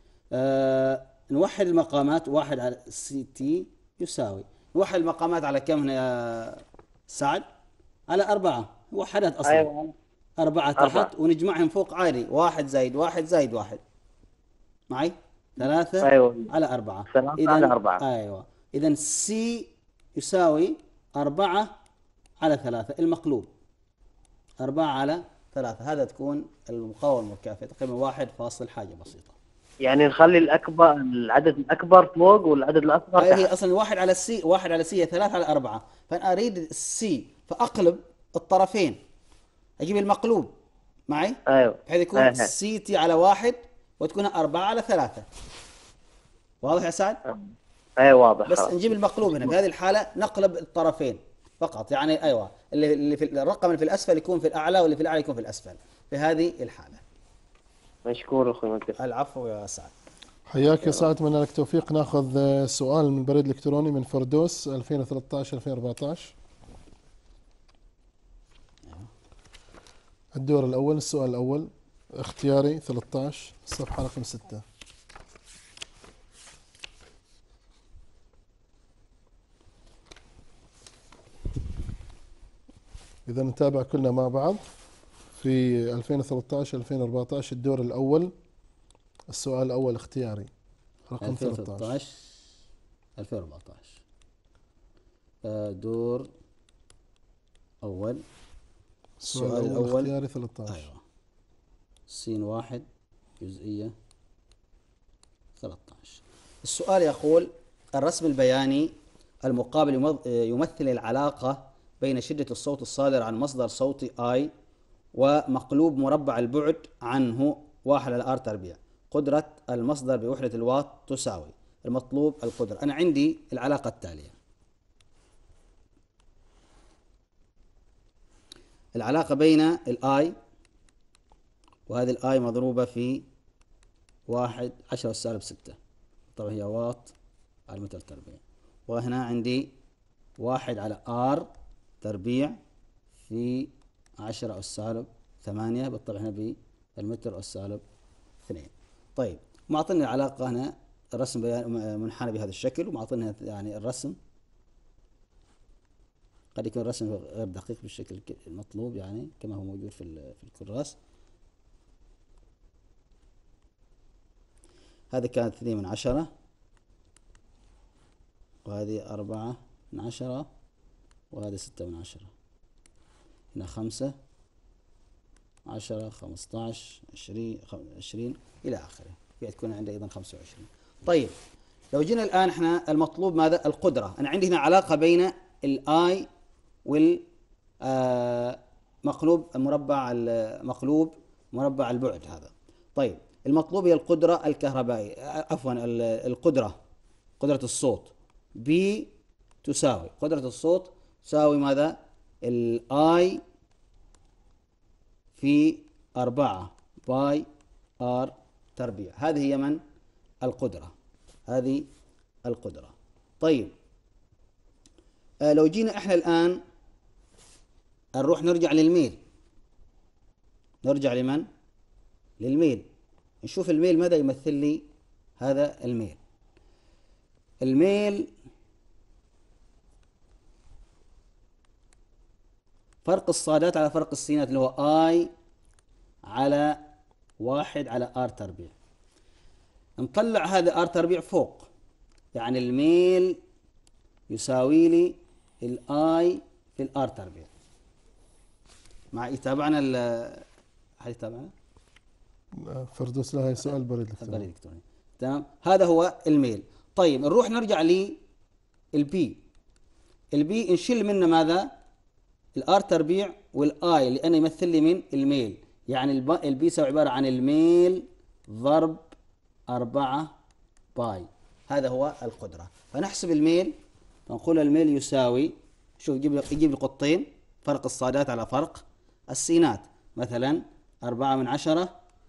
نوحد المقامات. 1 على سي تي يساوي، نوحد المقامات على كم هنا يا سعد؟ على 4. وحدت أصلا. أيوة. 4 تحت ونجمعهم فوق عادي، 1 زائد 1 زائد 1 معي 3. أيوة. على 4. 3 على 4. أيوة، إذا سي يساوي 4 على 3 المقلوب، 4 على 3. هذا تكون المقاومة المكافئة تقريبا 1 فاصل حاجة بسيطة. يعني نخلي العدد الأكبر فوق والعدد الأصغر تحت. هي أصلا 1 على سي، 1 على سي هي 3 على 4، فأنا أريد السي فأقلب الطرفين، أجيب المقلوب معي. أيوة. بحيث يكون سي تي على 1 وتكون 4 على 3. واضح يا سعد؟ أيوة واضح. بس نجيب المقلوب هنا، في هذه الحالة نقلب الطرفين فقط. يعني أيوة، اللي في الرقم اللي في الأسفل يكون في الأعلى، واللي في الأعلى يكون في الأسفل في هذه الحالة. مشكور أخوي مكتب. العفو يا سعد. حياك يا سعد، أتمنى لك توفيق. ناخذ سؤال من بريد الإلكتروني من فردوس 2013-2014. الدور الأول، السؤال الأول، اختياري 13، الصفحة رقم 6. إذا نتابع كلنا مع بعض. في 2013-2014 الدور الأول، السؤال الأول اختياري رقم 13. 2014. دور أول. السؤال الأول اختياري 13. أيوة. سين واحد جزئية 13. السؤال يقول: الرسم البياني المقابل يمثل العلاقة بين شدة الصوت الصادر عن مصدر صوتي I ومقلوب مربع البعد عنه 1 على R تربيع. قدرة المصدر بوحدة الواط تساوي. المطلوب القدرة. أنا عندي العلاقة التالية. العلاقة بين الآي، وهذه الآي مضروبة في 1 10 سالب 6، طبعا هي واط على المتر تربيع. وهنا عندي 1 على آر تربيع في 10 أس سالب 8، بالطبع هنا بالمتر أس سالب 2. طيب معطينا العلاقة هنا الرسم منحنى بهذا الشكل، ومعطينا يعني الرسم قد يكون الرسم غير دقيق بالشكل المطلوب يعني كما هو موجود في الكراس. هذه كانت 2/10، وهذه 4/10، وهذه 6/10. هنا 5 10 15 20 إلى آخره، تكون عندي أيضا 25. طيب لو جينا الآن احنا المطلوب ماذا؟ القدرة. أنا عندي هنا علاقة بين الآي والمقلوب مربع البعد هذا. طيب المطلوب هي القدرة الكهربائية، عفوا قدرة الصوت. B تساوي قدرة الصوت تساوي ماذا؟ الآي في 4 باي R تربيع. هذه هي من؟ القدرة. هذه القدرة. طيب لو جينا احنا الآن نروح نرجع للميل. نرجع لمن؟ للميل. نشوف الميل ماذا يمثل لي. هذا الميل فرق الصادات على فرق السينات اللي هو I على 1 على R تربيع. نطلع هذا R تربيع فوق، يعني الميل يساوي لي الآي في الآر تربيع. مع يتابعنا هل يتابعنا؟ فردوس لها سؤال بريد الكتروني. تمام، هذا هو الميل. طيب نروح نرجع للبي. البي نشيل منه ماذا؟ الآر تربيع والآي، لأنه يمثل لي من الميل. يعني البي يساوي عبارة عن الميل ضرب 4 باي. هذا هو القدرة. فنحسب الميل، نقول الميل يساوي، شوف يجيب لي قطين، فرق الصادات على فرق السينات. مثلا 4/10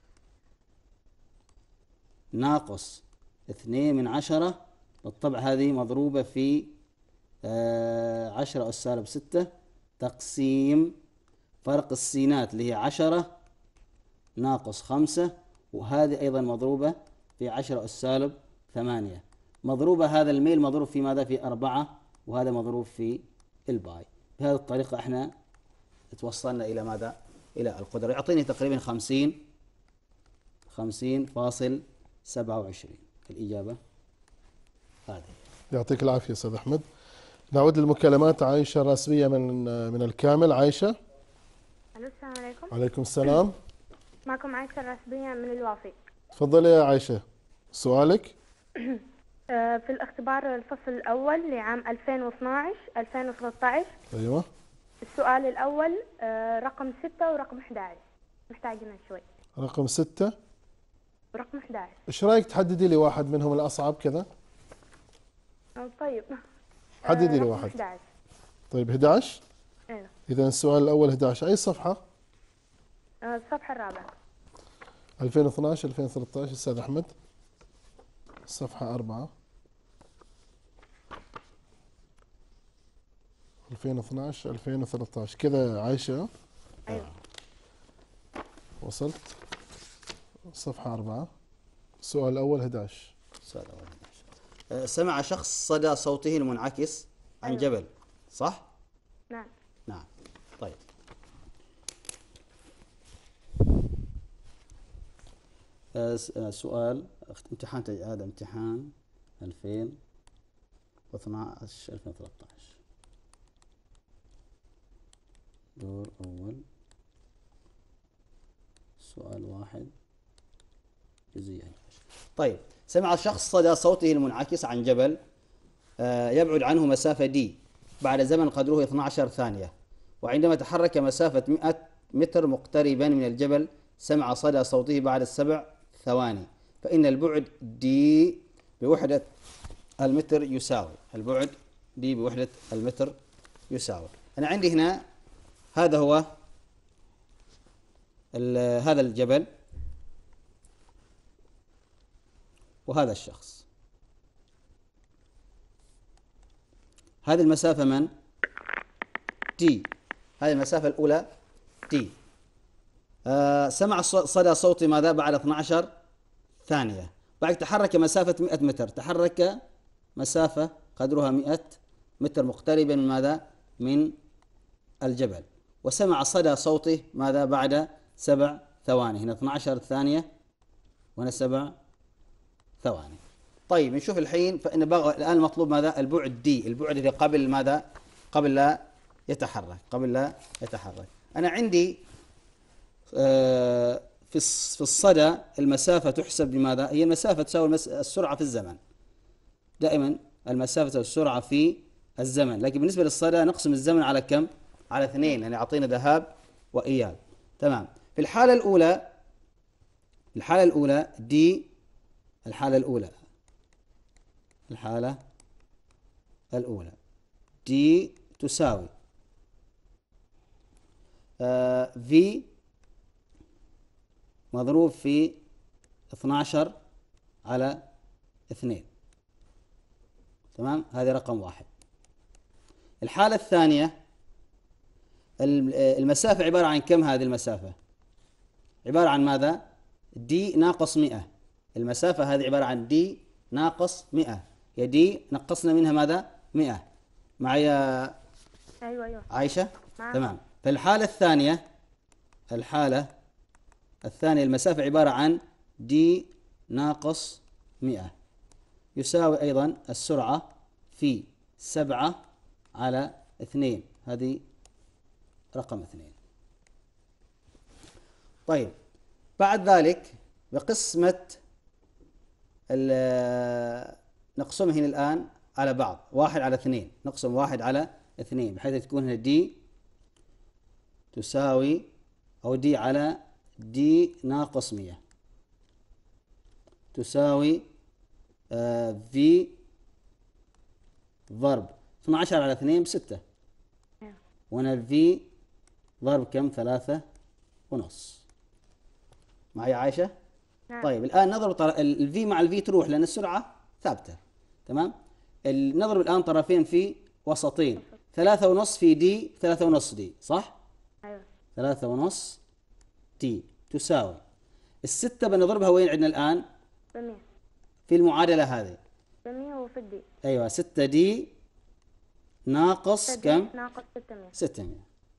ناقص 2/10، بالطبع هذه مضروبة في 10 أس سالب 6 تقسيم فرق السينات اللي هي 10 ناقص 5، وهذه أيضا مضروبة في 10 أس سالب 8. مضروبة هذا الميل مضروب في ماذا؟ في 4، وهذا مضروب في الباي. بهذه الطريقة احنا توصلنا إلى ماذا؟ إلى القدرة. يعطيني تقريبا 50.27. الإجابة هذه. يعطيك العافية أستاذ أحمد. نعود للمكالمات. عائشة الراسبية من الكامل. عائشة. الو السلام عليكم. عليكم السلام. معكم عائشة الراسبية من الوافي. تفضلي يا عائشة، سؤالك. في الاختبار الفصل الأول لعام 2012-2013. أيوة. السؤال الأول رقم 6 ورقم 11. محتاجين شوي. رقم 6 ورقم 11. إيش رأيك تحددي لي واحد منهم الأصعب كذا؟ طيب حددي لي واحد. 11. طيب 11. ايوه. إذا السؤال الأول 11. أي صفحة؟ الصفحة الرابعة. 2012 2013 أستاذ أحمد. الصفحة 4. 2012 2013 كذا عايشة. ايوه. وصلت. الصفحة 4. السؤال الأول 11. السؤال الأول 11. سمع شخص صدى صوته المنعكس عن جبل، صح؟ نعم. نعم. طيب سؤال هذا امتحان 2012 2013. دور أول، سؤال واحد، جزئية. طيب، سمع شخص صدى صوته المنعكس عن جبل يبعد عنه مسافة دي بعد زمن قدره 12 ثانية، وعندما تحرك مسافة 100 متر مقتربا من الجبل سمع صدى صوته بعد 7 ثواني، فإن البعد دي بوحدة المتر يساوي، البعد دي بوحدة المتر يساوي. أنا عندي هنا هذا هو هذا الجبل وهذا الشخص، هذه المسافة من؟ تي، هذه المسافة الأولى تي. سمع صدى صوتي ماذا بعد 12 ثانية، بعد تحرك مسافة 100 متر، تحرك مسافة قدرها 100 متر مقتربا من ماذا؟ من الجبل، وسمع صدى صوته ماذا بعد 7 ثواني، هنا 12 ثانية وهنا 7 ثواني. طيب نشوف الحين، فإن الآن المطلوب ماذا؟ البعد دي، البعد اللي قبل ماذا؟ قبل لا يتحرك، قبل لا يتحرك. أنا عندي في الصدى المسافة تحسب بماذا؟ هي المسافة تساوي السرعة في الزمن، دائما المسافة تساوي السرعة في الزمن، لكن بالنسبة للصدى نقسم الزمن على كم؟ على 2، يعني يعطينا ذهاب وإياب. تمام. في الحالة الأولى دي، الحالة الأولى دي تساوي في مضروب في 12 على 2. تمام، هذه رقم 1. الحالة الثانية المسافة عبارة عن كم؟ هذه المسافة عبارة عن ماذا؟ دي ناقص 100. المسافة هذه عبارة عن دي ناقص 100، يا دي نقصنا منها ماذا؟ 100. معايا أيوة عايشة؟ معك. تمام. في الحالة الثانية المسافة عبارة عن دي ناقص 100 يساوي أيضا السرعة في 7 على 2، هذه رقم 2. طيب، بعد ذلك بقسمة نقسمها هنا الآن على بعض، 1 على 2، نقسم 1 على 2 بحيث تكون هنا دي تساوي، أو دي على دي ناقص 100 تساوي في ضرب 12 على 2 ب6، وهنا في ضرب كم؟ 3.5. معي عايشة؟ نعم. طيب الآن نضرب الفي مع الفي تروح لأن السرعة ثابتة. تمام. نضرب الآن طرفين في وسطين، 3.5 في دي 3.5 دي، صح؟ أيوة. 3.5 دي تساوي 6 بنضربها وين عندنا الآن؟ 100 في المعادلة هذه 100 وفي الدي. أيوة، 6 دي ناقص كم؟ ناقص 600. 600.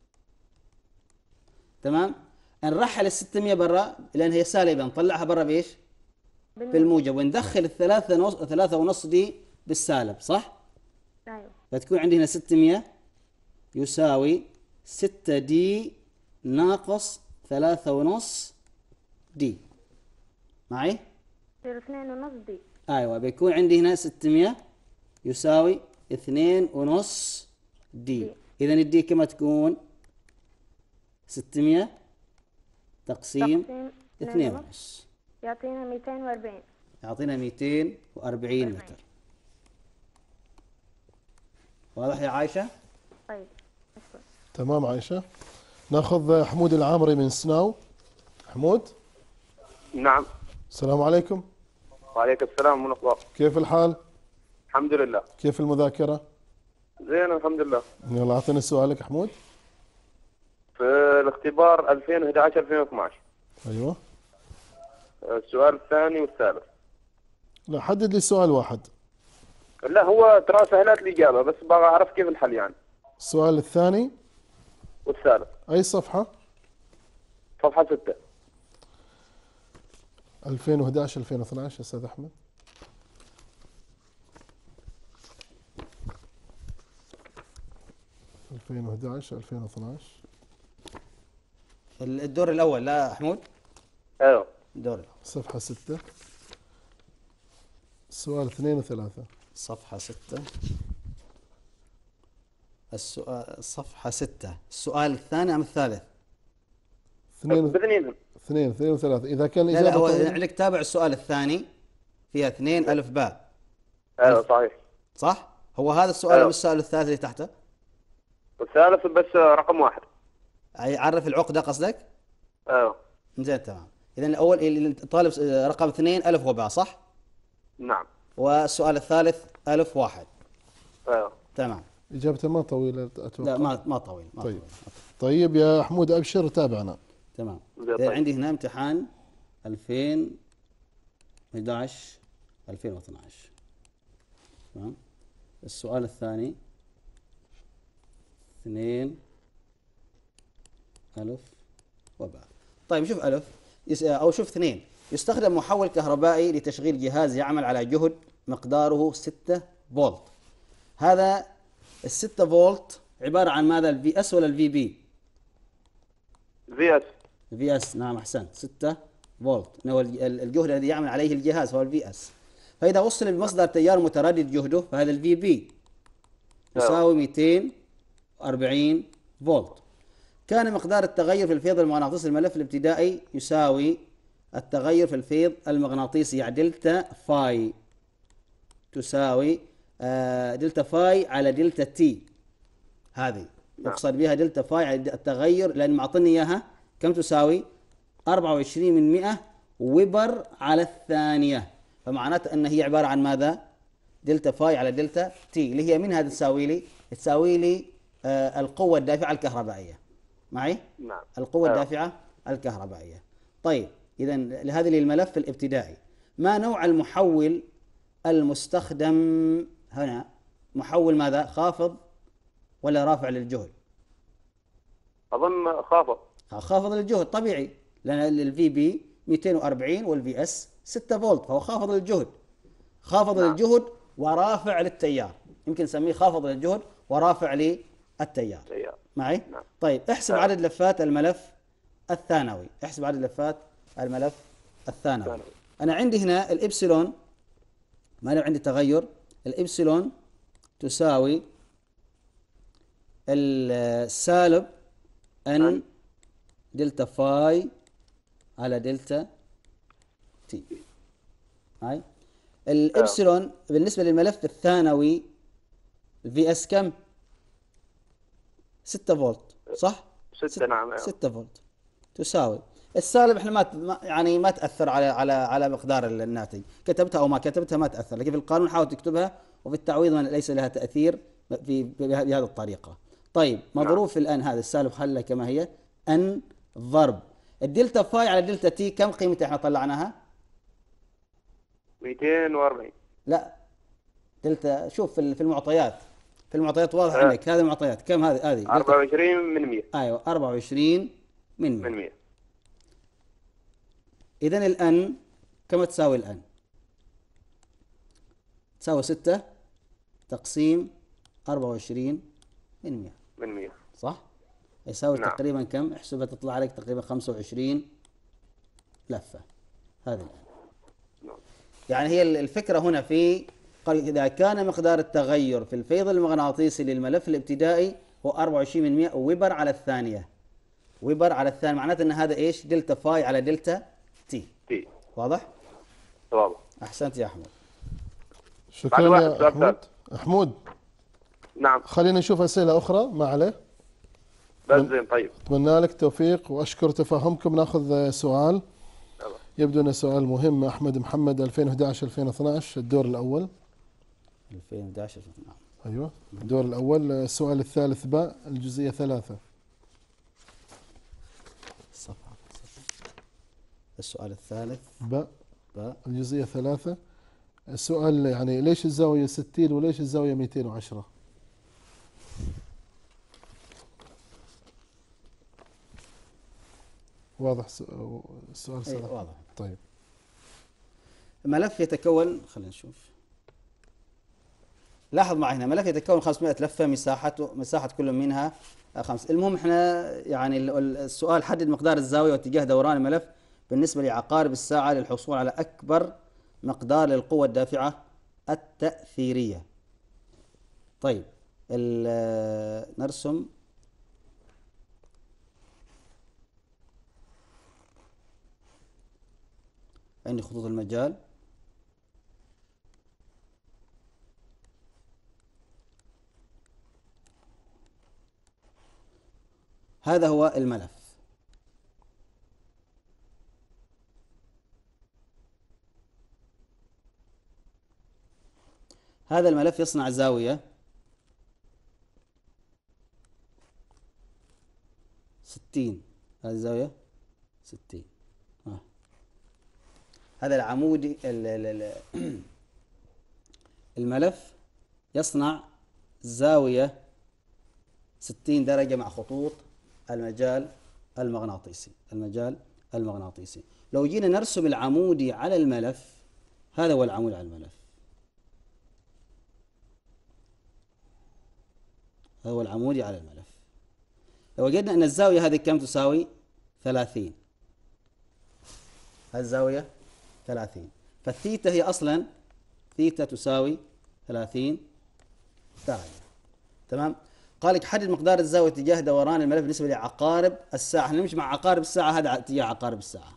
تمام. نرحل 600 برا لأن هي سالبة، نطلعها برا بإيش؟ في الموجب، وندخل 3.5 دي بالسالب، صح؟ أيوة. فتكون عندي هنا 600 يساوي 6 دي ناقص 3.5 دي. معي؟ يصير 2.5 دي. أيوة، بيكون عندي هنا 600 يساوي 2.5 دي. إذا الدي كما تكون؟ 600 تقسيم 2.5 يعطينا 240. يعطينا 240 متر. واضح يا عايشة؟ طيب أشكر. تمام عائشة. ناخذ حمود العامري من سناو. حمود، نعم. السلام عليكم. وعليكم السلام ورحمة الله. كيف الحال؟ الحمد لله. كيف المذاكرة؟ زين الحمد لله. يلا أعطيني سؤالك حمود. في الاختبار 2011-2012. أيوة. السؤال الثاني والثالث. لا، حدد لي سؤال واحد. لا هو ترى سهلات الإجابة، بس بغى أعرف كيف الحل يعني. السؤال الثاني والثالث. أي صفحة؟ صفحة 6. 2011-2012 أستاذ أحمد. الدور الأول لا حمود؟ ايوه. الدور الأول. صفحة 6 السؤال 2 و3. صفحة 6 السؤال صفحة 6 السؤال الثاني أم الثالث؟ 2 باثنين. 2 2 و3. إذا كان لا لا الإجابة هو طويلة- عليك تابع السؤال الثاني فيها 2 ألف باء ايوه صحيح. صح؟ هو هذا السؤال أيوه. أم السؤال الثالث اللي تحته؟ والثالث بس رقم واحد. عرف العقدة قصدك؟ ايوه. زين تمام. إذا الأول الطالب رقم 2 ألف وباء صح؟ نعم. والسؤال الثالث ألف واحد. ايوه. تمام. إجابته ما طويلة أتوقع. لا ما طويل ما طيب. طويل. طيب يا حمود أبشر وتابعنا. تمام. زين. إذا طيب. عندي هنا امتحان 2011 2012. تمام. السؤال الثاني 2 ألف وباء. طيب شوف ألف أو شوف 2 يستخدم محول كهربائي لتشغيل جهاز يعمل على جهد مقداره 6 فولت. هذا ال6 فولت عبارة عن ماذا؟ الفي اس ولا الفي بي؟ في اس. الفي اس. نعم احسنت. 6 فولت هو الجهد الذي يعمل عليه الجهاز هو الفي اس. فإذا وصل بمصدر تيار متردد جهده فهذا الفي بي يساوي 240 فولت. كان مقدار التغير في الفيض المغناطيسي الملف الابتدائي يساوي التغير في الفيض المغناطيسي يعني دلتا فاي تساوي دلتا فاي على دلتا تي. هذه يقصد بها دلتا فاي على التغير لأن معطيني إياها كم تساوي 24 من 100 ويبر على الثانية. فمعناته أن هي عبارة عن ماذا؟ دلتا فاي على دلتا تي اللي هي منها تساوي لي القوة الدافعة الكهربائية. معي؟ نعم. القوة الدافعة الكهربائية. طيب إذا هذه للملف الابتدائي. ما نوع المحول المستخدم هنا؟ محول ماذا؟ خافض ولا رافع للجهد؟ اظن خافض. خافض للجهد طبيعي لأن الفي بي 240 والفي اس 6 فولت فهو خافض للجهد. خافض للجهد ورافع للتيار. يمكن نسميه خافض للجهد ورافع للتيار. معي؟ نعم. طيب احسب عدد لفات الملف الثانوي. احسب عدد لفات الملف الثانوي. أنا عندي هنا الإبسلون ما لو عندي تغير الإبسلون تساوي السالب ان دلتا فاي على دلتا تي. هاي الإبسلون بالنسبة للملف الثانوي الفي اس كم؟ 6 فولت صح؟ 6 نعم. 6 فولت تساوي السالب احنا ما تاثر على مقدار الناتج. كتبتها او ما كتبتها ما تاثر لكن في القانون حاول تكتبها وفي التعويض ليس لها تاثير بهذه الطريقه. طيب مضروب في الان هذا السالب خلها كما هي ان ضرب الدلتا فاي على دلتا تي كم قيمتها احنا طلعناها؟ 240. لا دلتا شوف في المعطيات واضح عندك هذه المعطيات كم هذه 24 من 100. ايوه 24 من 100. إذن الآن كم تساوي الآن؟ تساوي 6 تقسيم 24 من 100. من 100 صح؟ يساوي نعم. تقريبا كم؟ احسبها تطلع عليك تقريبا 25 لفة. هذه الآن. نعم. يعني هي الفكرة هنا في إذا كان مقدار التغير في الفيض المغناطيسي للملف الابتدائي هو 24 من 100 ويبر على الثانية. ويبر على الثانية معناته أن هذا إيش؟ دلتا فاي على دلتا تي. واضح؟ واضح. أحسنت يا أحمد. شكرا يا أحمود. نعم. خلينا نشوف أسئلة أخرى ما عليه. بس زين. طيب أتمنى لك توفيق وأشكر تفهمكم. ناخذ سؤال يبدو أنه سؤال مهم. أحمد محمد 2011-2012 الدور الأول. 2011 أيوة الدور الأول. السؤال الثالث باء الجزئية 3. السؤال الثالث باء الجزئية 3. السؤال يعني ليش الزاوية 60 وليش الزاوية 210؟ واضح السؤال سهل. واضح. طيب ملف يتكون خلينا نشوف. لاحظ معي هنا ملف يتكون 500 لفة مساحة كل منها 5. المهم احنا يعني السؤال حدد مقدار الزاوية واتجاه دوران الملف بالنسبة لعقارب الساعة للحصول على أكبر مقدار للقوة الدافعة التأثيرية. طيب نرسم عندي خطوط المجال. هذا هو الملف. هذا الملف يصنع زاوية 60. هذه الزاوية 60. هذا العمودي الملف يصنع زاوية 60 درجة مع خطوط المجال المغناطيسي. لو جينا نرسم العمودي على الملف، هذا هو العمود على الملف، هذا هو العمودي على الملف. لو وجدنا أن الزاوية هذه كم تساوي 30، هذه الزاوية 30، فالثيتا هي أصلا ثيتا تساوي 30 درجة. تمام. قال لك حدد مقدار الزاوية اتجاه دوران الملف بالنسبة لعقارب الساعة. احنا نمشي مع عقارب الساعة، هذا اتجاه عقارب الساعة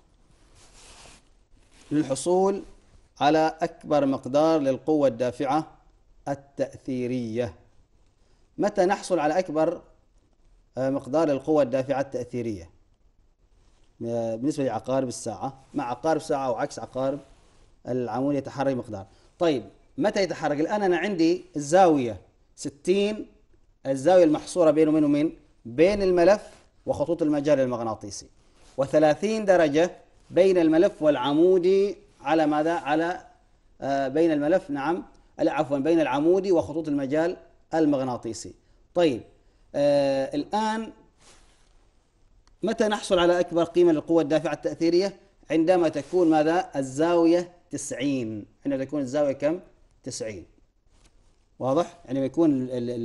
للحصول على أكبر مقدار للقوة الدافعة التأثيرية. متى نحصل على أكبر مقدار للقوة الدافعة التأثيرية بالنسبة لعقارب الساعة؟ مع عقارب الساعة أو عكس عقارب العمود يتحرك مقدار. طيب متى يتحرك؟ الآن أنا عندي الزاوية 60، الزاوية المحصورة بين ومن بين الملف وخطوط المجال المغناطيسي، و30 درجة بين الملف والعمودي على ماذا؟ على بين الملف، نعم، عفوا، بين العمودي وخطوط المجال المغناطيسي. طيب الآن متى نحصل على أكبر قيمة للقوة الدافعة التأثيرية؟ عندما تكون ماذا؟ الزاوية 90. عندما تكون الزاوية كم؟ 90. واضح؟ يعني يكون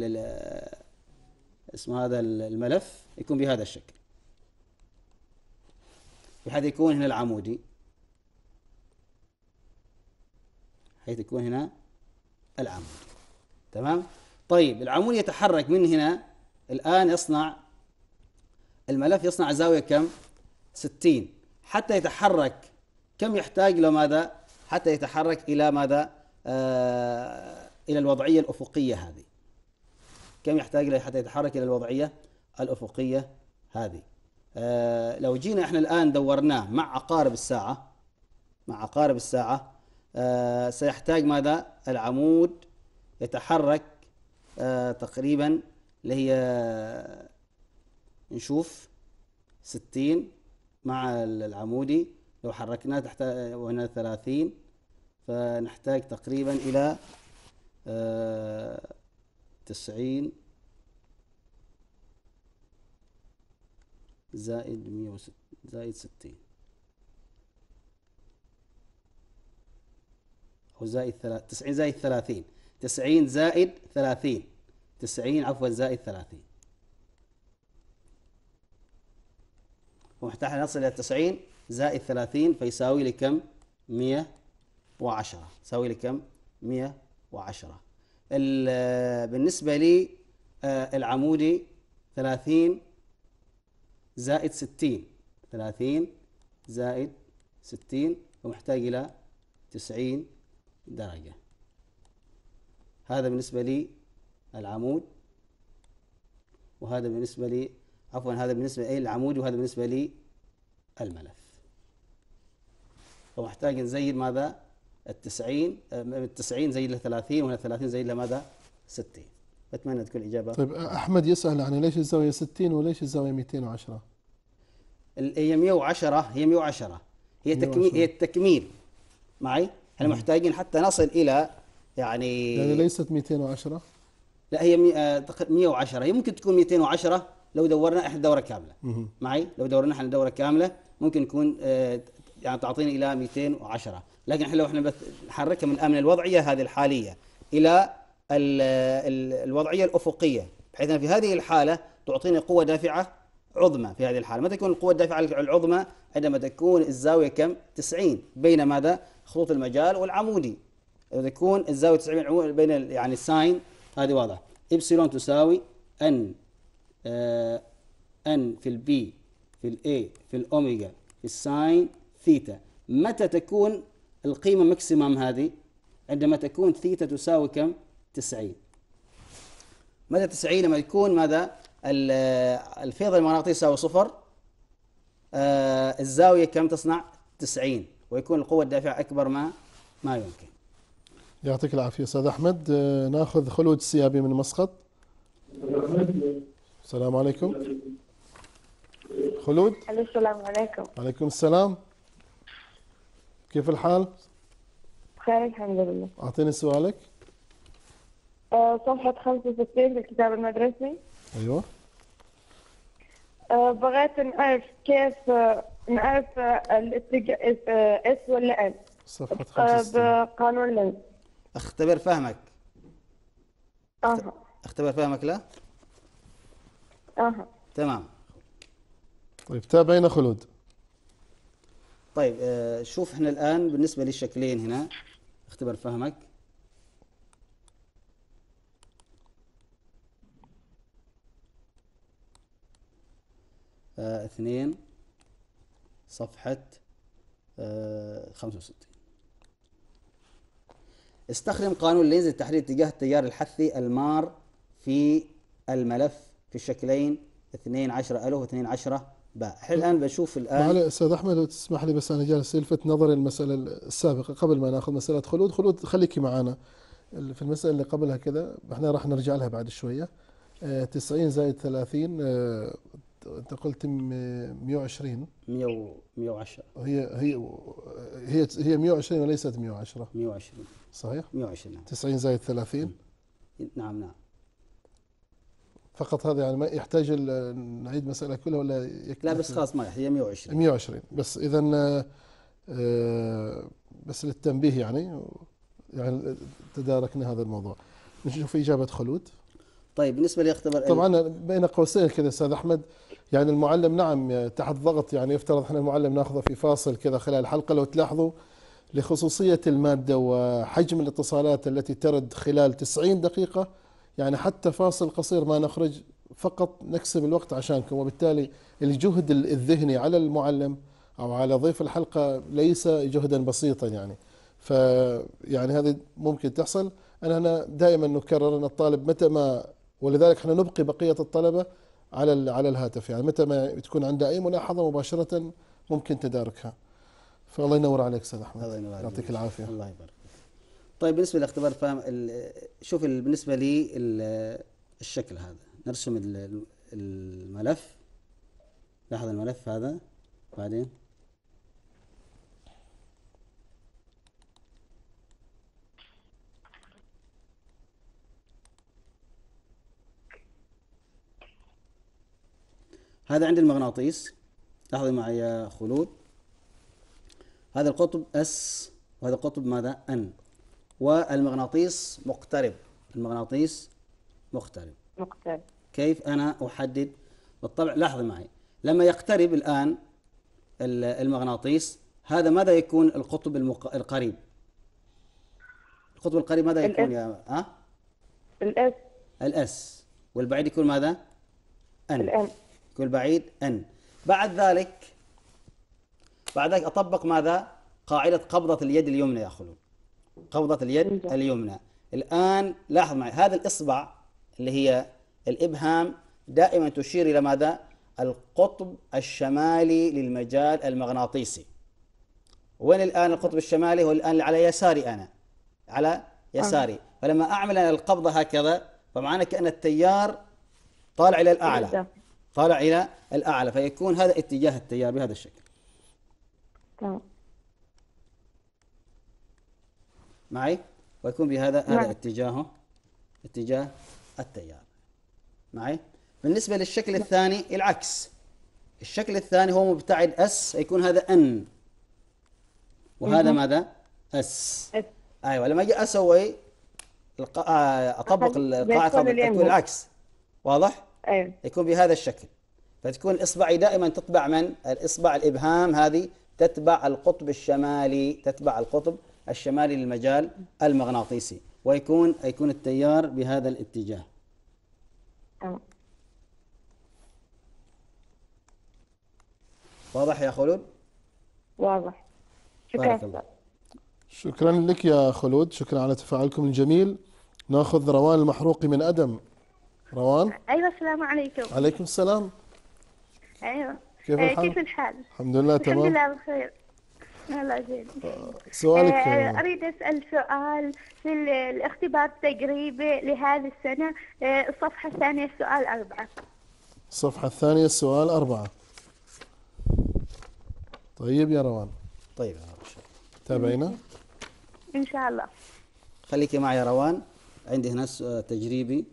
اسم هذا الملف يكون بهذا الشكل، بحيث يكون هنا العمودي، حيث يكون هنا العمودي. تمام. طيب العمود يتحرك من هنا الآن، يصنع الملف يصنع زاوية كم؟ 60. حتى يتحرك كم يحتاج له ماذا؟ حتى يتحرك إلى ماذا؟ إلى الوضعية الأفقية هذه. كم يحتاج له حتى يتحرك إلى الوضعية الأفقية هذه؟ لو جينا احنا الآن دورناه مع عقارب الساعة، سيحتاج ماذا؟ العمود يتحرك تقريبا، اللي هي نشوف 60 مع العمودي، لو حركناه تحت وهنا 30، فنحتاج تقريبا إلى 90 زائد 160 زائد 60 أو زائد 90 زائد 30، 90 زائد 30، 90 عفوا زائد 30، ونحتاج نصل إلى 90 زائد 30 فيساوي لي كم؟ 110. يساوي لي كم؟ 110. بالنسبة لي العمودي 30 زائد 60، 30 زائد 60 ومحتاج إلى 90 درجة. هذا بالنسبة لي العمود، وهذا بالنسبة لي عفوا هذا بالنسبة لي العمود، وهذا بالنسبة لي الملف. ومحتاج نزيد ماذا؟ 90 زيد له 30، وهنا 30 زيد له ماذا؟ 60. أتمنى تكون الإجابة. طيب أحمد يسأل يعني ليش الزاوية 60 وليش الزاوية 210؟ هي 110، هي 110 هي التكميل معي. احنا محتاجين حتى نصل إلى يعني ليست 210. لا هي 110. هي ممكن تكون 210 لو دورنا احنا دورة كاملة معي. لو دورنا احنا دورة كاملة ممكن يكون يعني تعطينا إلى 210، لكن احنا لو احنا نحركها من الوضعية هذه الحالية إلى الوضعية الأفقية، بحيث أن في هذه الحالة تعطيني قوة دافعة عظمى في هذه الحالة. متى تكون القوة الدافعة العظمى؟ عندما تكون الزاوية كم؟ 90 بين ماذا؟ خطوط المجال والعمودي. إذا تكون الزاوية 90 بين يعني الساين، هذه واضح. إبسلون تساوي ان ان في البي في الاي في الاوميجا في الساين ثيتا. متى تكون القيمة ماكسيمم هذه؟ عندما تكون ثيتا تساوي كم؟ 90. متى 90؟ لما يكون ماذا؟ الفيض المغناطيسي يساوي صفر، الزاوية كم تصنع؟ 90، ويكون القوة الدافعة أكبر ما يمكن. يعطيك العافية أستاذ أحمد. ناخذ خلود السيابي من مسقط. السلام عليكم خلود. السلام عليكم. عليكم السلام، كيف الحال؟ بخير الحمد لله. أعطيني سؤالك. صفحة 65 في الكتاب المدرسي. أيوة. بغيت نعرف كيف نعرف الاتجاه اس ولا ان صفحة 65 بقانون لينز. اختبر فهمك. اختبر فهمك. لا تمام. طيب تابعينا خلود. طيب شوف احنا الآن بالنسبة للشكلين هنا، اختبر فهمك. اثنين صفحة 65. استخدم قانون لينز لتحديد اتجاه التيار الحثي المار في الملف في الشكلين 12 ألف و 12 باء. الآن بشوف الآن. معلش أستاذ أحمد لو تسمح لي، بس أنا جالس ألفت نظري المسألة السابقة قبل ما ناخذ مسألة خلود. خلود خليكي معنا في المسألة اللي قبلها كده، احنا راح نرجع لها بعد شوية. 90 زائد 30 أنت قلت 120. 110. هي 120 وليست 110. 120 صحيح. 120 نعم. 90 زائد 30. نعم. فقط هذا يعني ما يحتاج نعيد مسألة كلها ولا لا بس خلاص ما يحتاج. هي 120. 120 بس. إذا بس للتنبيه يعني تداركنا هذا الموضوع. نشوف إجابة خلود. طيب بالنسبة لاختبار طبعا بين قوسين كذا أستاذ أحمد، يعني المعلم نعم تحت ضغط، يعني يفترض احنا المعلم ناخذه في فاصل كذا خلال الحلقة. لو تلاحظوا لخصوصية المادة وحجم الاتصالات التي ترد خلال 90 دقيقة، يعني حتى فاصل قصير ما نخرج، فقط نكسب الوقت عشانكم. وبالتالي الجهد الذهني على المعلم أو على ضيف الحلقة ليس جهدا بسيطا يعني. فيعني هذه ممكن تحصل. أنا دائما نكرر أن الطالب متى ما، ولذلك احنا نبقي بقية الطلبة على الهاتف، يعني متى ما تكون عنده أي ملاحظة مباشرة ممكن تداركها. فالله ينور عليك أستاذ أحمد. الله ينور عليك. يعطيك العافية. الله يبارك. طيب بالنسبة لاختبار فهم شوف بالنسبة لي الشكل هذا، نرسم الملف. لاحظ الملف هذا. بعدين هذا عند المغناطيس. لاحظوا معي يا خلود، هذا القطب اس وهذا القطب ماذا؟ ان. والمغناطيس مقترب. المغناطيس مقترب. كيف أنا أحدد؟ بالطبع لاحظ معي لما يقترب الآن المغناطيس، هذا ماذا يكون؟ القطب القريب. القطب القريب ماذا يكون يا الاس. والبعيد يكون ماذا؟ ان. يكون البعيد ان. بعد ذلك أطبق ماذا؟ قاعدة قبضة اليد اليمنى يا خلود. قبضة اليد اليمنى. الآن لاحظ معي هذا الإصبع اللي هي الإبهام دائما تشير إلى ماذا؟ القطب الشمالي للمجال المغناطيسي. وين الآن القطب الشمالي؟ هو الآن على يساري، أنا على يساري. فلما أعمل أنا القبضة هكذا فمعنى كأن التيار طالع إلى الأعلى، طالع إلى الأعلى، فيكون هذا اتجاه التيار بهذا الشكل. تمام معي؟ ويكون بهذا هذا اتجاه التيار معي. بالنسبة للشكل الثاني العكس. الشكل الثاني هو مبتعد اس، يكون هذا ان وهذا ماذا؟ اس. ايوه لما اجي اسوي اطبق القاعدة تكون العكس. واضح؟ ايوه يكون بهذا الشكل. فتكون إصبعي دائما تتبع من؟ الإصبع الإبهام هذه تتبع القطب الشمالي، تتبع القطب الشمالي للمجال المغناطيسي، ويكون التيار بهذا الاتجاه. تمام. واضح يا خلود؟ واضح. بارك شكرا. الله. شكرا لك يا خلود، شكرا على تفاعلكم الجميل. ناخذ روان المحروقي من أدم. روان. أيوة السلام عليكم. عليكم السلام. أيوة. كيف الحال؟ كيف الحال؟ الحمد لله الحمد تمام. لله بخير. الله زين. سؤالك. أريد أسأل سؤال في الاختبار التجريبي لهذه السنة، الصفحة الثانية السؤال 4. الصفحة الثانية السؤال 4. طيب يا روان طيب تابعينا. إن شاء الله. خليكي معي يا روان. عندي هنا تجريبي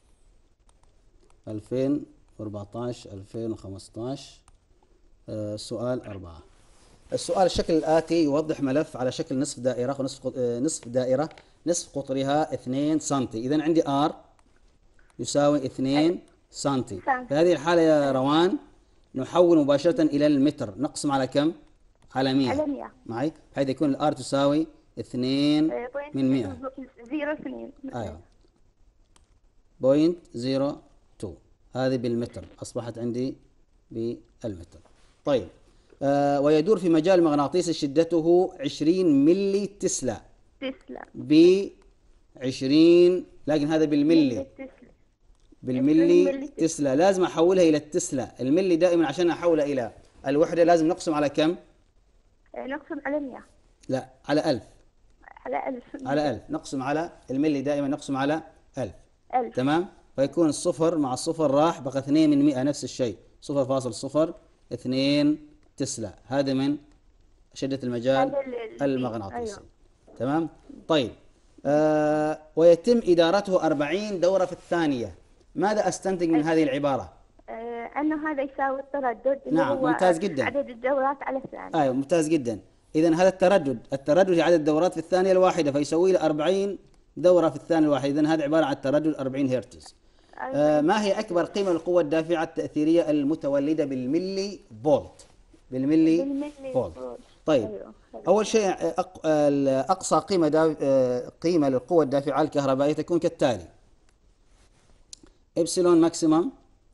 2014 2015 سؤال 4. السؤال الشكل الآتي يوضح ملف على شكل نصف دائرة، نصف دائرة نصف قطرها 2 سنتي. إذن عندي R يساوي 2 سنتي. في هذه الحالة يا روان نحول مباشرة إلى المتر، نقسم على كم؟ على 100. على 100 معي؟ بحيث يكون الآر تساوي 2 من 100. 0.02. أيوه. 0.02. هذه بالمتر، أصبحت عندي بالمتر. طيب ويدور في مجال مغناطيسي شدته 20 ملي تسلا. ب 20، لكن هذا بالملي. بالملي تسلا. لازم أحولها إلى التسلا. الملي دائما عشان أحولها إلى الوحدة لازم نقسم على كم؟ نقسم على 100. لا، على 1000. على 1000. على 1000 نقسم على الملي، دائما نقسم على 1000. 1000 تمام. فيكون الصفر مع الصفر راح، بقى 2 من 100 نفس الشيء، 0.02 تسلا. هذا من شدة المجال المغناطيسي. أيوه. تمام. طيب ويتم إدارته 40 دورة في الثانية. ماذا أستنتج من هذه العبارة؟ أنه هذا يساوي التردد. نعم، هو ممتاز جدا. عدد الدورات على الثانية. ممتاز جدا. إذن هذا التردد هي عدد الدورات في الثانية الواحدة، فيسوي له 40 دورة في الثانية الواحدة. إذن هذا عبارة عن التردد 40 هرتز. ما هي أكبر قيمة للقوة الدافعة التأثيرية المتولدة بالملي فولت؟ بالملي فولت. طيب أيوه. أول شيء أقصى قيمة للقوة الدافعة الكهربائية تكون كالتالي: إبسلون ماكسيمم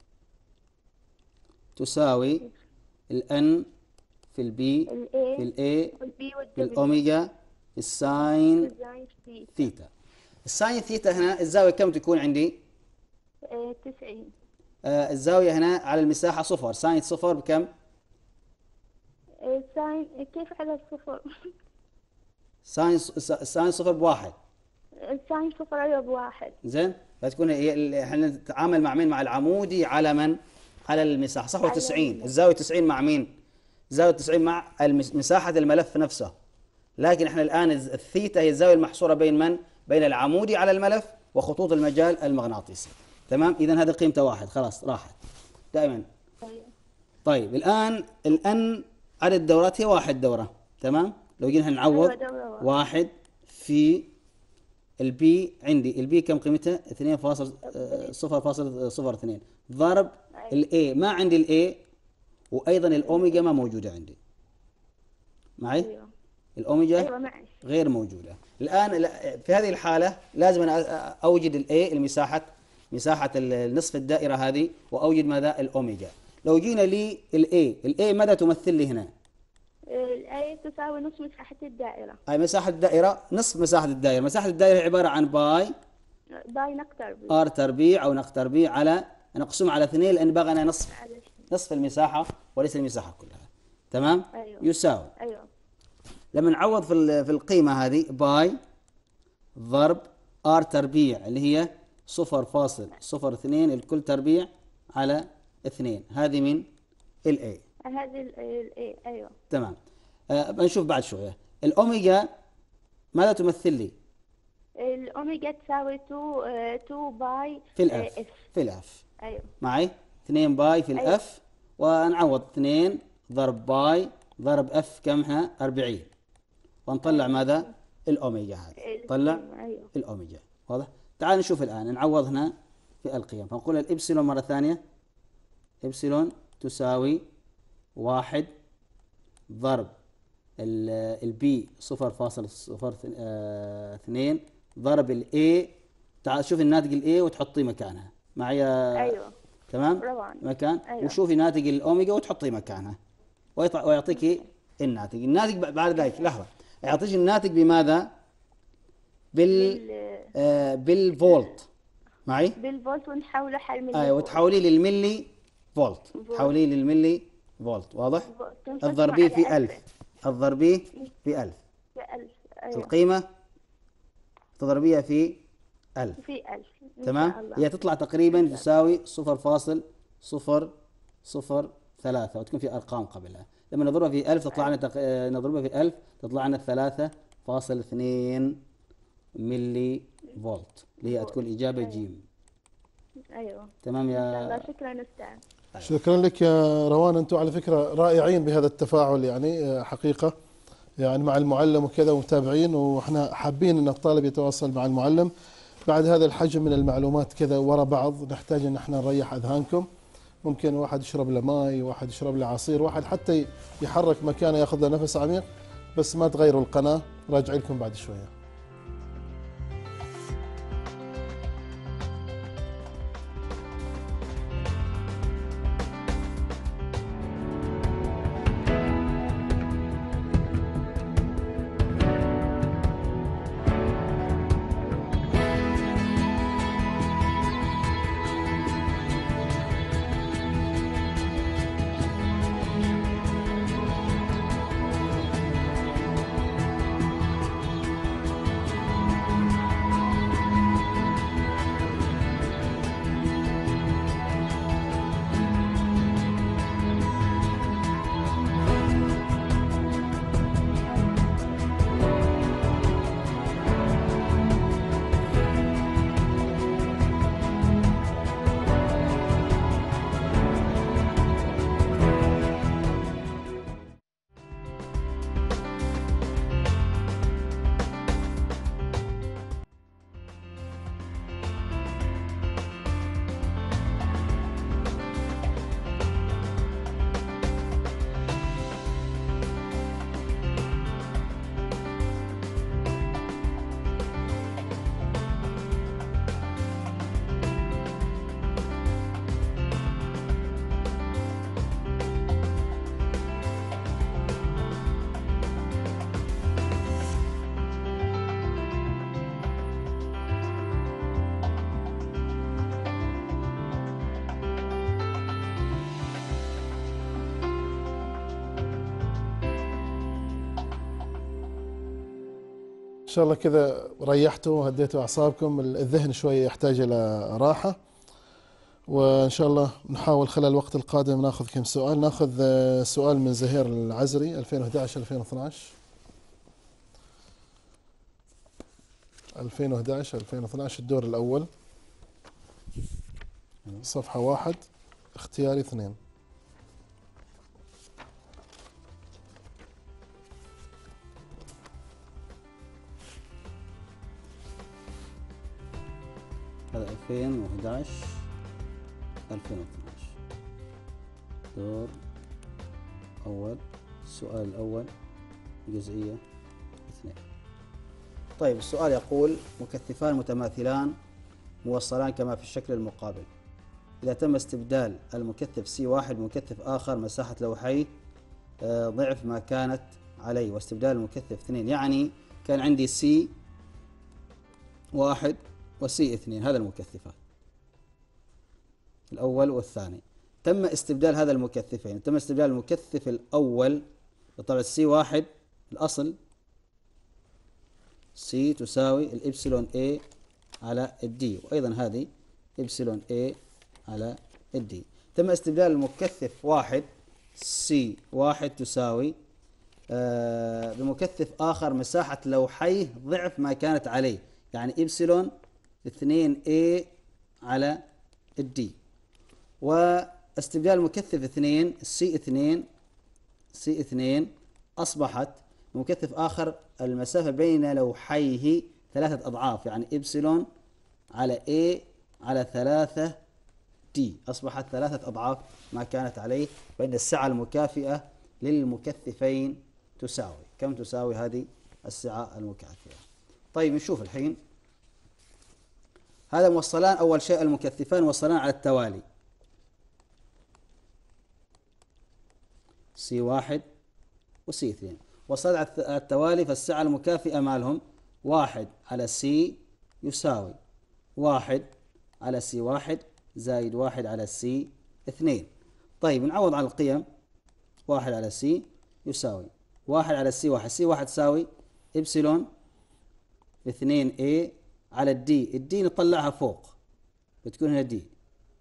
تساوي الN في البي في الA في الأوميجا في الساين ثيتا. الساين ثيتا هنا الزاوية كم تكون عندي؟ 90. الزاوية هنا على المساحة صفر. ساين صفر بكم؟ ساين كيف على الصفر؟ ساين صفر بواحد. ساين صفر أيوة بواحد. زين. فتكون احنا نتعامل مع مين؟ مع العمودي على من؟ على المساحة. صح. 90 الزاوية 90 مع مين؟ زاوية 90 مع مساحة الملف نفسه. لكن احنا الآن الثيتا هي الزاوية المحصورة بين من؟ بين العمودي على الملف وخطوط المجال المغناطيسي. تمام. إذا هذه قيمته واحد، خلاص راحت دائما. طيب الآن عدد الدورات هي 1 دورة. تمام. لو جينا نعوض 1 في البي، عندي البي كم قيمتها؟ 2.0.02 ضرب الاي. ما عندي الاي، وايضا الاوميجا ما موجوده عندي. معي؟ أيوة. الاوميجا أيوة غير موجوده. الان في هذه الحاله لازم أنا اوجد الاي، مساحه النصف الدائره هذه، واوجد ماذا؟ الاوميجا. لو جينا لي الاي ماذا تمثل لي هنا؟ الاي تساوي نصف مساحة الدائرة. أي مساحة الدائرة نصف مساحة الدائرة. مساحة الدائرة عبارة عن باي نق تربيع ار تربيع أو نق تربيع على نقسم على 2، لأن بقى أنا نصف المساحة وليس المساحة كلها. تمام. أيوه. يساوي. أيوه. لما نعوض في القيمة هذه باي ضرب ار تربيع اللي هي 0.02 الكل تربيع على 2. هذه من الاي. هذه الاي. ايوه. تمام. بنشوف بعد شويه. الاوميجا ماذا تمثل لي؟ الاوميجا تساوي 2 باي في الاف. في الاف. ايوه. معي 2 باي في الاف. ونعوض 2 ضرب باي ضرب اف كم هنا؟ 40. ونطلع ماذا؟ الاوميجا. هذا طلع. أيوه. الاوميجا. واضح؟ تعال نشوف الان نعوض هنا في القيم. فنقول الإبسلون مرة ثانية، إبسلون تساوي 1 ضرب البي 0.02 ضرب الA. تعال شوفي الناتج الA وتحطيه مكانها معي. أيوة. تمام. روعة. مكان. أيوة. وشوفي ناتج الأوميجا وتحطيه مكانها ويعطيك الناتج. الناتج بعد ذلك لحظة يعطيك الناتج بماذا؟ بالفولت معي. بالفولت ونحوله حل ملي ايوه، وتحوليه للملي فولت، تحوليه للملي فولت. واضح؟ الضربيه في 1000، الضربيه في 1000 أيوة. القيمه تضربيها في 1000. في 1000 تمام. هي تطلع تقريبا تساوي 0.003 وتكون في ارقام قبلها. لما نضربها في 1000 تطلع لنا نضربها في 1000 تطلع لنا 3.2 ملي فولت، اللي هي تكون الإجابة جيم. أيوة. تمام يا. إن شاء الله. شكرا أستاذ. شكرا لك يا روان. أنتم على فكرة رائعين بهذا التفاعل يعني حقيقة، يعني مع المعلم وكذا ومتابعين، وإحنا حابين أن الطالب يتواصل مع المعلم. بعد هذا الحجم من المعلومات كذا ورا بعض نحتاج أن احنا نريح أذهانكم. ممكن واحد يشرب له ماء، واحد يشرب له عصير، واحد حتى يحرك مكانه ياخذ له نفس عميق. بس ما تغيروا القناة، راجع لكم بعد شوية. إن شاء الله كذا ريحتوا وهديتوا أعصابكم. الذهن شوية يحتاج إلى راحة، وإن شاء الله نحاول خلال الوقت القادم ناخذ كم سؤال. ناخذ سؤال من زهير العزري 2011-2012. 2011-2012 الدور الأول، صفحة 1 اختياري 2. هذا 2011-2012 دور أول. السؤال الأول جزئية 2. طيب السؤال يقول: مكثفان متماثلان موصلان كما في الشكل المقابل، إذا تم استبدال المكثف C1 بمكثف آخر مساحة لوحيه ضعف ما كانت عليه، واستبدال المكثف 2، يعني كان عندي C1 وC2 هذا المكثفات الأول والثاني. تم استبدال هذا المكثفين، تم استبدال المكثف الأول طبعا C1 الأصل C تساوي الإبسلون A على الدي، وأيضا هذه إبسلون A على الدي. تم استبدال المكثف 1 C1 تساوي بمكثف آخر مساحة لوحيه ضعف ما كانت عليه، يعني إبسلون 2A على الدي. واستبدال المكثف 2 C2 أصبحت مكثف آخر المسافة بين لوحيه 3 أضعاف، يعني إبسلون على A على 3 دي، أصبحت 3 أضعاف ما كانت عليه، فإن السعة المكافئة للمكثفين تساوي كم؟ تساوي هذه السعة المكافئة. طيب نشوف الحين هذا موصلان. أول شيء المكثفان موصلان على التوالي C1 وC2 وصل على التوالي، فالسعة المكافئة مالهم 1 على C يساوي 1 على C1 زائد 1 على C2. طيب نعوض عن القيم. 1 على C يساوي 1 على C1، C1 تساوي إبسلون 2A على الدي، الدي نطلعها فوق بتكون هنا دي،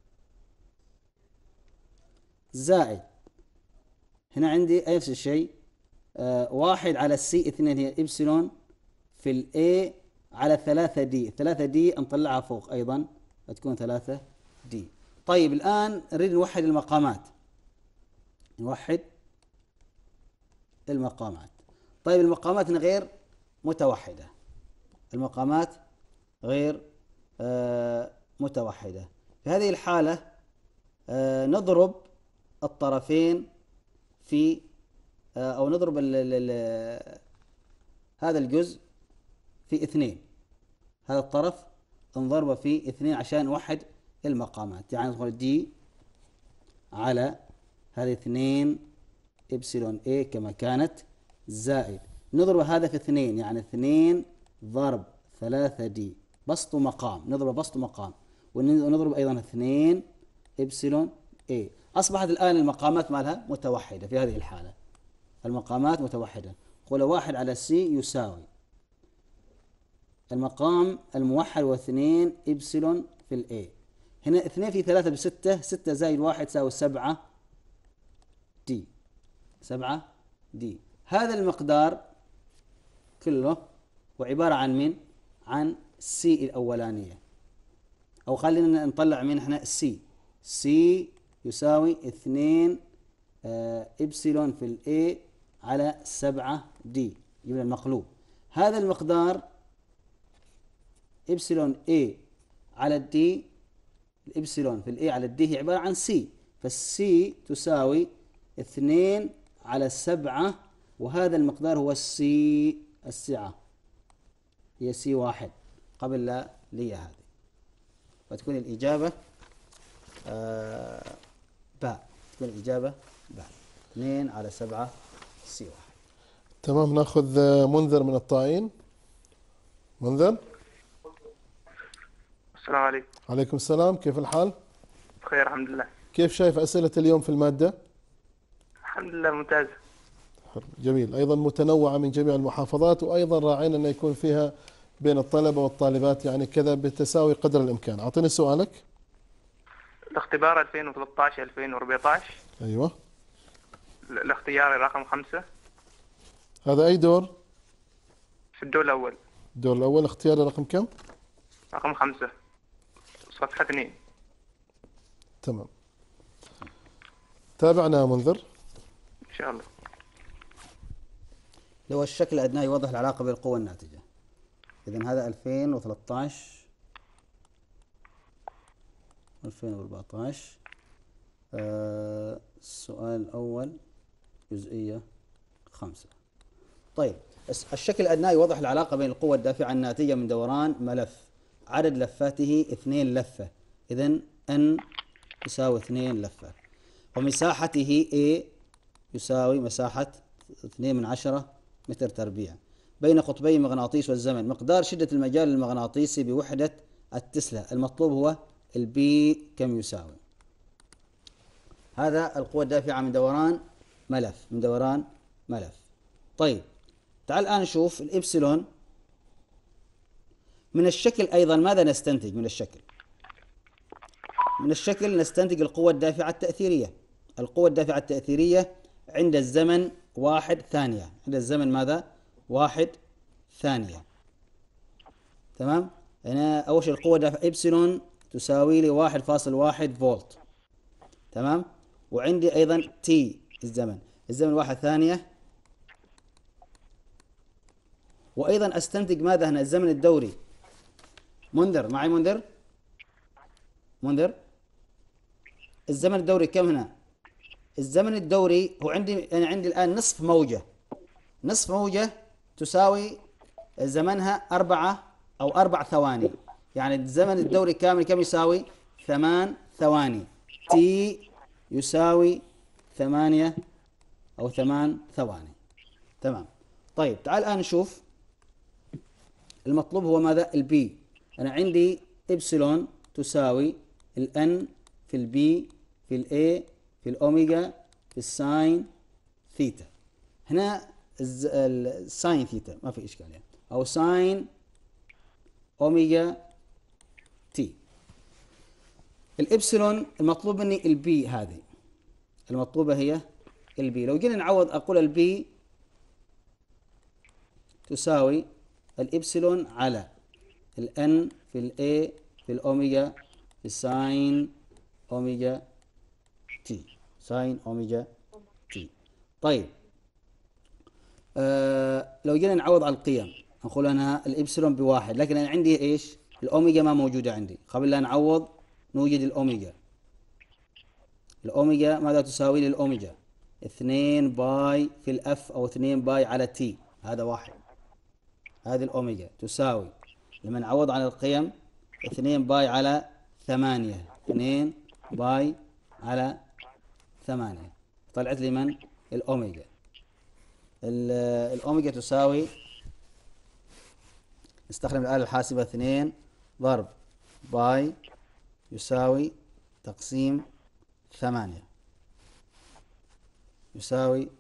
زائد هنا عندي نفس الشيء 1 على C2 هي إبسلون في الA على 3D، 3D نطلعها فوق أيضا بتكون 3D. طيب الآن نريد نوحد المقامات، نوحد المقامات. طيب المقامات غير متوحدة، المقامات غير متوحدة. في هذه الحالة نضرب الطرفين في أو نضرب هذا الجزء في 2، هذا الطرف نضربه في 2 عشان نوحد المقامات. يعني نقول دي على هذه 2 إبسلون A كما كانت، زائد نضرب هذا في 2، يعني 2 ضرب 3D بسط مقام، نضرب بسط مقام، ونضرب أيضا 2 إبسلون A. أصبحت الآن المقامات مالها متوحدة. في هذه الحالة المقامات متوحدة. قول 1 على C يساوي المقام الموحد و 2 إبسلون في الA. هنا 2 في 3 ب6، 6 زائد 1 تساوي 7D، 7D. هذا المقدار كله وعبارة عن من؟ عن C الأولانية، أو خلينا نطلع من احنا C يساوي 2 إبسلون في الA على 7D، يبقى المقلوب. هذا المقدار إبسلون A على D، الإبسلون في الA على D هي عبارة عن C، فالC تساوي 2 على 7، وهذا المقدار هو السعة هي C1 قبل لا لي هذه، فتكون الإجابة باء، تكون الإجابة باء 2 على 7 C1. تمام. ناخذ منذر من الطائين. منذر. السلام عليكم. عليكم السلام، كيف الحال؟ بخير الحمد لله. كيف شايف أسئلة اليوم في المادة؟ الحمد لله ممتازة. جميل، أيضا متنوعة من جميع المحافظات، وأيضا راعينا أن يكون فيها بين الطلبة والطالبات يعني كذا بالتساوي قدر الإمكان. أعطيني سؤالك. الاختبار 2013-2014. أيوة. الاختياري رقم 5. هذا أي دور؟ في الدور الأول. الدور الأول. اختياري رقم كم؟ رقم 5 صفحة 2. تمام. تابعنا منذر. إن شاء الله. لو الشكل الأدنى يوضح العلاقة بين القوة الناتجة. إذن هذا 2013 2014. السؤال الأول جزئية 5. طيب الشكل الأدنى يوضح العلاقة بين القوة الدافعة الناتجة من دوران ملف، عدد لفاته 2 لفة، إذن N يساوي 2 لفة، ومساحته A يساوي مساحة 2/10 متر تربيع، بين قطبي مغناطيس والزمن. مقدار شدة المجال المغناطيسي بوحدة التسلا، المطلوب هو البي كم يساوي. هذا القوة الدافعة من دوران ملف. طيب تعال الآن نشوف الإبسلون من الشكل. أيضا ماذا نستنتج من الشكل؟ من الشكل نستنتج القوة الدافعة التأثيرية. القوة الدافعة التأثيرية عند الزمن 1 ثانية. عند الزمن ماذا؟ 1 ثانية. تمام. هنا أول شيء القوة الدافعة إبسلون تساوي لي 1.1 فولت. تمام. وعندي أيضا تي الزمن 1 ثانية. وأيضا أستنتج ماذا هنا؟ الزمن الدوري. منذر معي؟ منذر منذر، الزمن الدوري كم هنا؟ الزمن الدوري هو أنا عندي الآن نصف موجة. نصف موجة تساوي زمنها 4 أو 4 ثواني. يعني الزمن الدوري كامل كم يساوي؟ 8 ثواني. تي يساوي 8 أو 8 ثواني. تمام. طيب تعال الآن نشوف المطلوب هو ماذا؟ البي. أنا عندي إبسلون تساوي الأن في البي في الأي في الأوميجا في الساين ثيتا. هنا الساين ثيتا ما في إشكال يعني، أو ساين أوميجا تي. الإبسلون المطلوب مني البي، هذه المطلوبة هي البي. لو جينا نعوض أقول البي تساوي الإبسلون على الأن في الأي في الأوميجا في الساين أوميجا تي، ساين أوميجا تي. طيب لو جينا نعوض على القيم نقول أنا الإبسلون بواحد، لكن أنا عندي إيش؟ الأوميجا ما موجودة عندي. قبل لا نعوض نوجد الأوميجا. الأوميجا ماذا تساوي للأوميجا؟ 2 باي في الأف أو 2 باي على تي، هذا واحد. هذه الأوميجا تساوي لما نعوض عن القيم 2 باي على 8، 2 باي على 8 طلعت لي من؟ الأوميجا. الأوميجا تساوي، نستخدم الآلة الحاسبة، 2 ضرب باي يساوي تقسيم 8 يساوي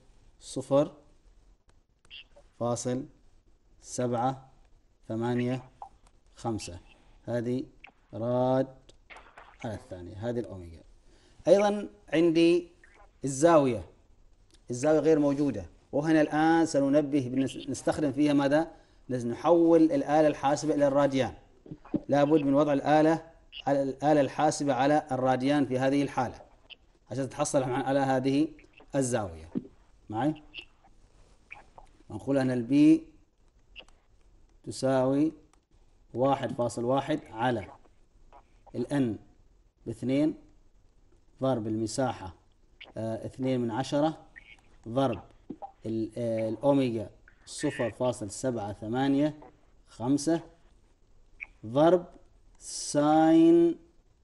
0.785. هذه راد على الثانية، هذه الأوميجا. أيضا عندي الزاوية. الزاوية غير موجودة، وهنا الآن سننبه نستخدم فيها ماذا؟ نحول الآلة الحاسبة إلى الراديان. لابد من وضع الآلة الحاسبة على الراديان في هذه الحالة عشان تتحصل على هذه الزاوية. معي؟ نقول أن البي تساوي 1.1 على الأن ب2 ضرب المساحة 2/10 ضرب الأوميجا 0.785 ضرب ساين،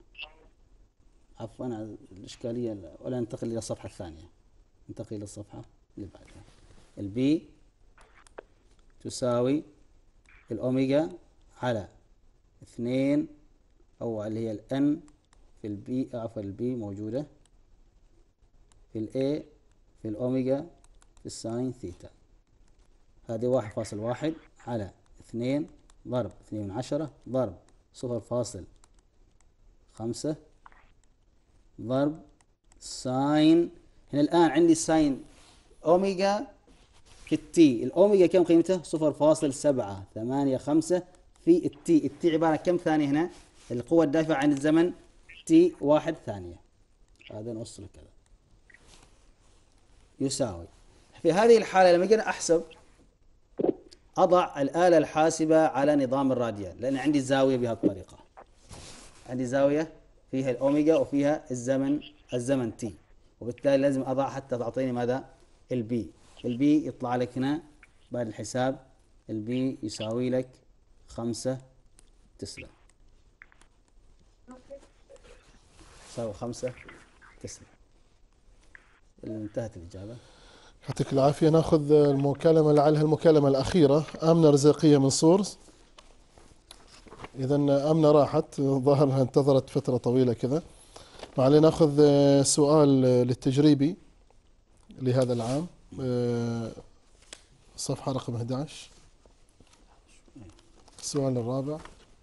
عفوا الإشكالية، ولا ننتقل إلى الصفحة الثانية، ننتقل إلى الصفحة اللي بعدها. البي تساوي الأوميجا على 2 أو اللي هي الأن في البي، عفوا البي موجودة في الأي في الأوميجا في الساين ثيتا. هذه 1.1 على 2 ضرب 2/10 ضرب 0.5 ضرب ساين. هنا الآن عندي ساين أوميجا في التي. الأوميجا كم قيمته؟ 0.785 في التي. التي عبارة كم ثانية هنا؟ القوة الدافعة عن الزمن تي 1 ثانية. هذا نوصله كذا يساوي. في هذه الحالة لما جينا أحسب أضع الآلة الحاسبة على نظام الراديان، لأن عندي زاوية بهذه الطريقة. عندي زاوية فيها الأوميجا وفيها الزمن تي، وبالتالي لازم أضع حتى تعطيني ماذا؟ البي. البي يطلع لك هنا بعد الحساب، البي يساوي لك 5 تسلا، يساوي 5 تسلا. انتهت الإجابة. يعطيك العافية. ناخذ المكالمة، لعلها المكالمة الأخيرة. آمنة رزاقية من صورز. إذا آمنة راحت، ظهرها انتظرت فترة طويلة كذا. معلي ناخذ سؤال للتجريبي لهذا العام، صفحة رقم 11، السؤال الرابع.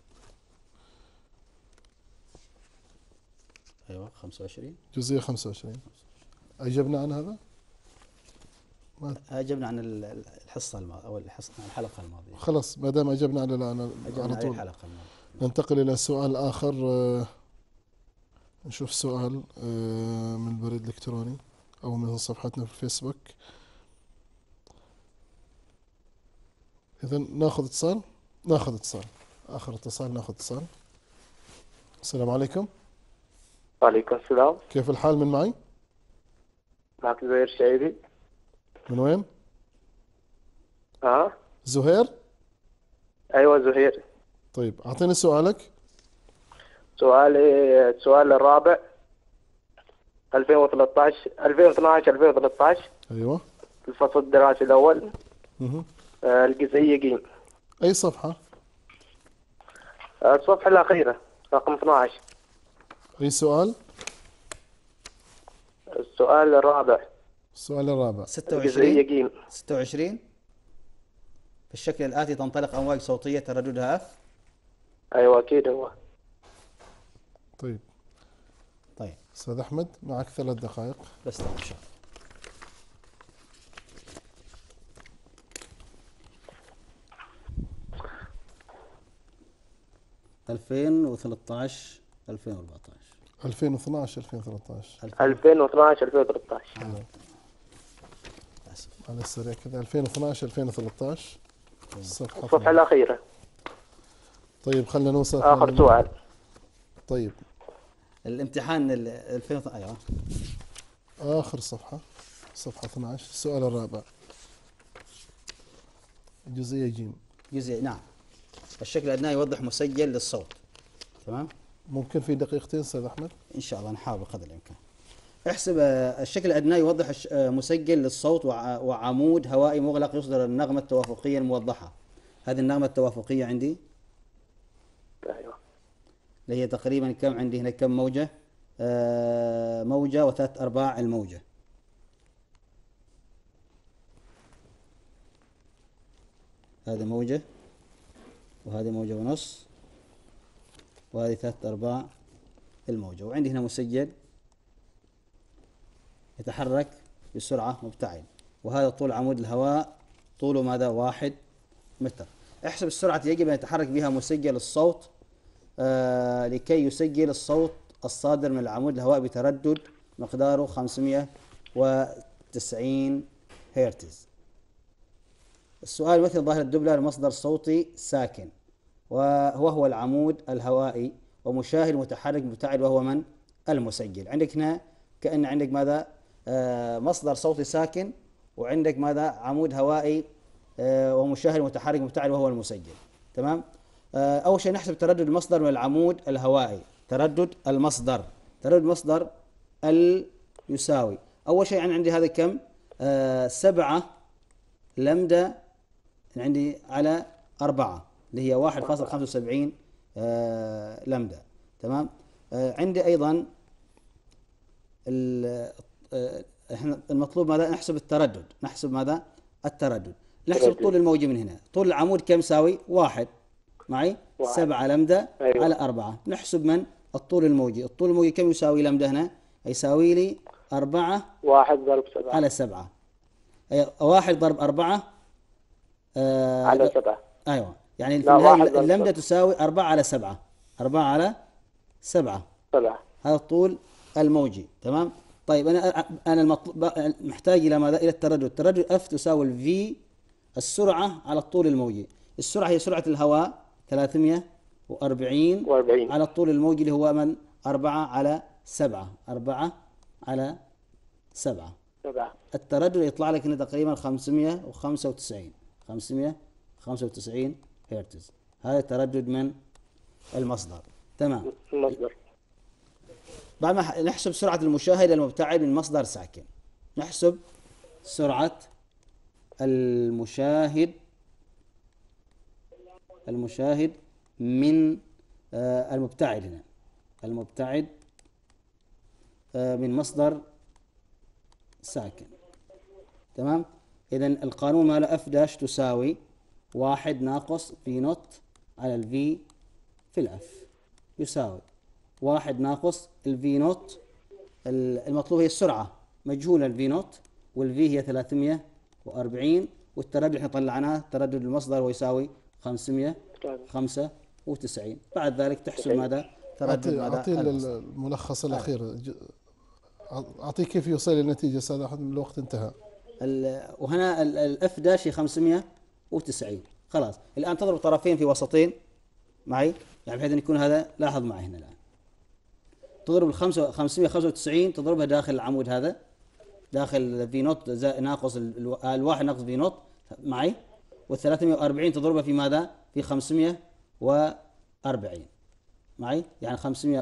أيوة 25 جزئية 25. أجبنا عن هذا؟ أجبنا عن الحصة الماضية أو الحلقة الماضية. خلاص ما دام أجبنا على أجبنا على الحلقة الماضية. ننتقل إلى سؤال آخر. نشوف سؤال من البريد الإلكتروني أو من صفحتنا في الفيسبوك. إذا ناخذ اتصال. آخر اتصال، ناخذ اتصال. السلام عليكم. وعليكم السلام. كيف الحال؟ من معي؟ معك زهير الشعيبي. من وين؟ ها؟ زهير؟ ايوه زهير. طيب أعطيني سؤالك. السؤال الرابع 2012 أيوة. الفصل الدراسي الأول. مه. الجزئية ج. أي صفحة؟ الصفحة الأخيرة رقم 12. أي سؤال؟ السؤال الرابع. السؤال الرابع. 26. 26. في الشكل الآتي تنطلق أمواج صوتية ترددها F. أيوة أكيد هو. طيب طيب أستاذ أحمد معك 3 دقائق. بس إن شاء الله. 2013 2014 2012 2013 على السريع كذا. 2012 2013 الصفحة الأخيرة. طيب خلينا نوصل آخر سؤال. طيب الامتحان 2000 ايوه آخر صفحة 12 السؤال الرابع الجزئية ج. نعم. الشكل الأدنى يوضح مسجل للصوت. تمام. ممكن في دقيقتين أستاذ أحمد؟ إن شاء الله نحاول قدر الإمكان. احسب الشكل الأدنى يوضح مسجل للصوت وعمود هوائي مغلق يصدر النغمة التوافقية الموضحة. هذه النغمة التوافقية عندي أيوة. اللي هي تقريبا كم عندي هنا؟ كم موجة؟ موجة و3/4 الموجة. هذه موجة وهذه موجة ونص وهذه 3/4 الموجة. وعندي هنا مسجل يتحرك بسرعة مبتعد، وهذا طول عمود الهواء طوله ماذا؟ 1 متر. احسب السرعة يجب أن يتحرك بها مسجل الصوت لكي يسجل الصوت الصادر من العمود الهواء بتردد مقداره 590 هرتز. السؤال يمثل ظاهرة الدبلة لمصدر صوتي ساكن وهو العمود الهوائي ومشاهد متحرك مبتعد وهو من؟ المسجل. عندك هنا كأن عندك ماذا؟ مصدر صوتي ساكن، وعندك ماذا؟ عمود هوائي ومشاهد متحرك مبتعد وهو المسجل. تمام. أول شيء نحسب تردد المصدر من العمود الهوائي. تردد المصدر يساوي أول شيء عندي هذا كم؟ 7 لمدة عندي على 4 اللي هي 1.75 لمدة. تمام. عندي أيضا احنا المطلوب ماذا؟ نحسب التردد. نحسب طول الموجة من هنا. طول العمود كم يساوي؟ 1 معي 7 لمدة. أيوة. على 4. نحسب من؟ الطول الموجي. الطول الموجي كم يساوي لمدة هنا؟ يساوي لي 4 1 ضرب 7 على 7. 1 ضرب 4 على 7. أيوة. يعني في النهاية اللمدة تساوي 4 على 7. 4 على 7. هذا الطول الموجي. تمام. طيب أنا محتاج إلى ماذا؟ إلى التردد. التردد F تساوي V السرعة على الطول الموجي. السرعة هي سرعة الهواء 340 على الطول الموجي اللي هو من؟ 4 على 7. 4 على 7. التردد يطلع لك هنا تقريبا 595 هرتز. هذا التردد من المصدر. تمام. المصدر. بعد ما نحسب سرعة المشاهد المبتعد من مصدر ساكن. نحسب سرعة المشاهد من المبتعد هنا. المبتعد من مصدر ساكن. تمام. إذن القانون ماله F داش تساوي 1 ناقص في نوت على الفي في الأف يساوي 1 ناقص الفي نوت. المطلوب هي السرعة مجهولة الفي نوت، والفي هي 340، والتردد احنا طلعناه تردد المصدر ويساوي 595. بعد ذلك تحسب ماذا؟ تردد ماذا؟ أعطي الملخص الأخير. أعطيه كيف يوصل للنتيجة أستاذ أحمد. الوقت انتهى. وهنا الأف داش 590. خلاص الآن تضرب طرفين في وسطين معي، يعني بحيث أن يكون هذا. لاحظ معي هنا الآن تضرب ال 595 تضربها داخل العمود هذا، داخل في نوت ناقص الواحد ناقص في نوت معي، وال 340 تضربها في ماذا؟ في 540 معي، يعني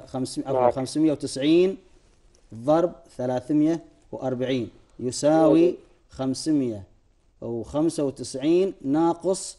590 ضرب 340 يساوي 595 ناقص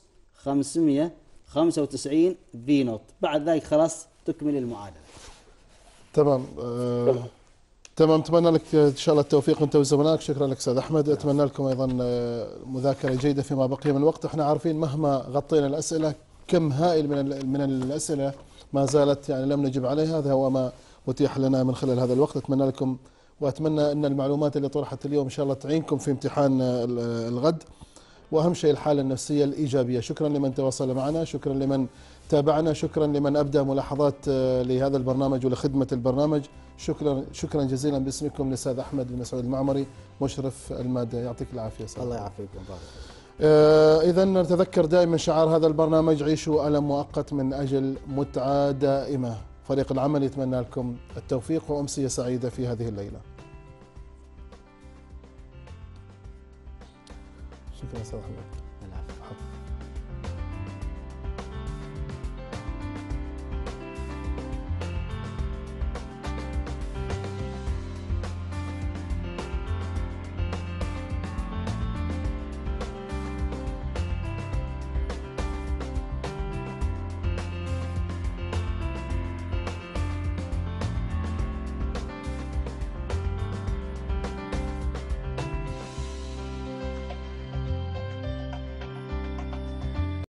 595 في نوت. بعد ذلك خلاص تكمل المعادلة. تمام. تمام. أتمنى لك إن شاء الله التوفيق أنت وزملائك. شكرا لك أستاذ أحمد. أتمنى لكم أيضا مذاكرة جيدة فيما بقي من الوقت. احنا عارفين مهما غطينا الأسئلة كم هائل من الأسئلة ما زالت يعني لم نجب عليها. هذا هو ما أتيح لنا من خلال هذا الوقت. أتمنى لكم وأتمنى أن المعلومات اللي طرحت اليوم إن شاء الله تعينكم في امتحان الغد، وأهم شيء الحالة النفسية الإيجابية. شكرا لمن تواصل معنا، شكرا لمن تابعنا، شكرا لمن أبدى ملاحظات لهذا البرنامج ولخدمة البرنامج. شكرا جزيلا باسمكم للأستاذ أحمد بن مسعود المعمري مشرف المادة. يعطيك العافية. الله يعافيكم. إذا نتذكر دائما شعار هذا البرنامج: عيشوا ألم مؤقت من أجل متعة دائمة. فريق العمل يتمنى لكم التوفيق وأمسية سعيدة في هذه الليلة. شكرا أستاذ أحمد.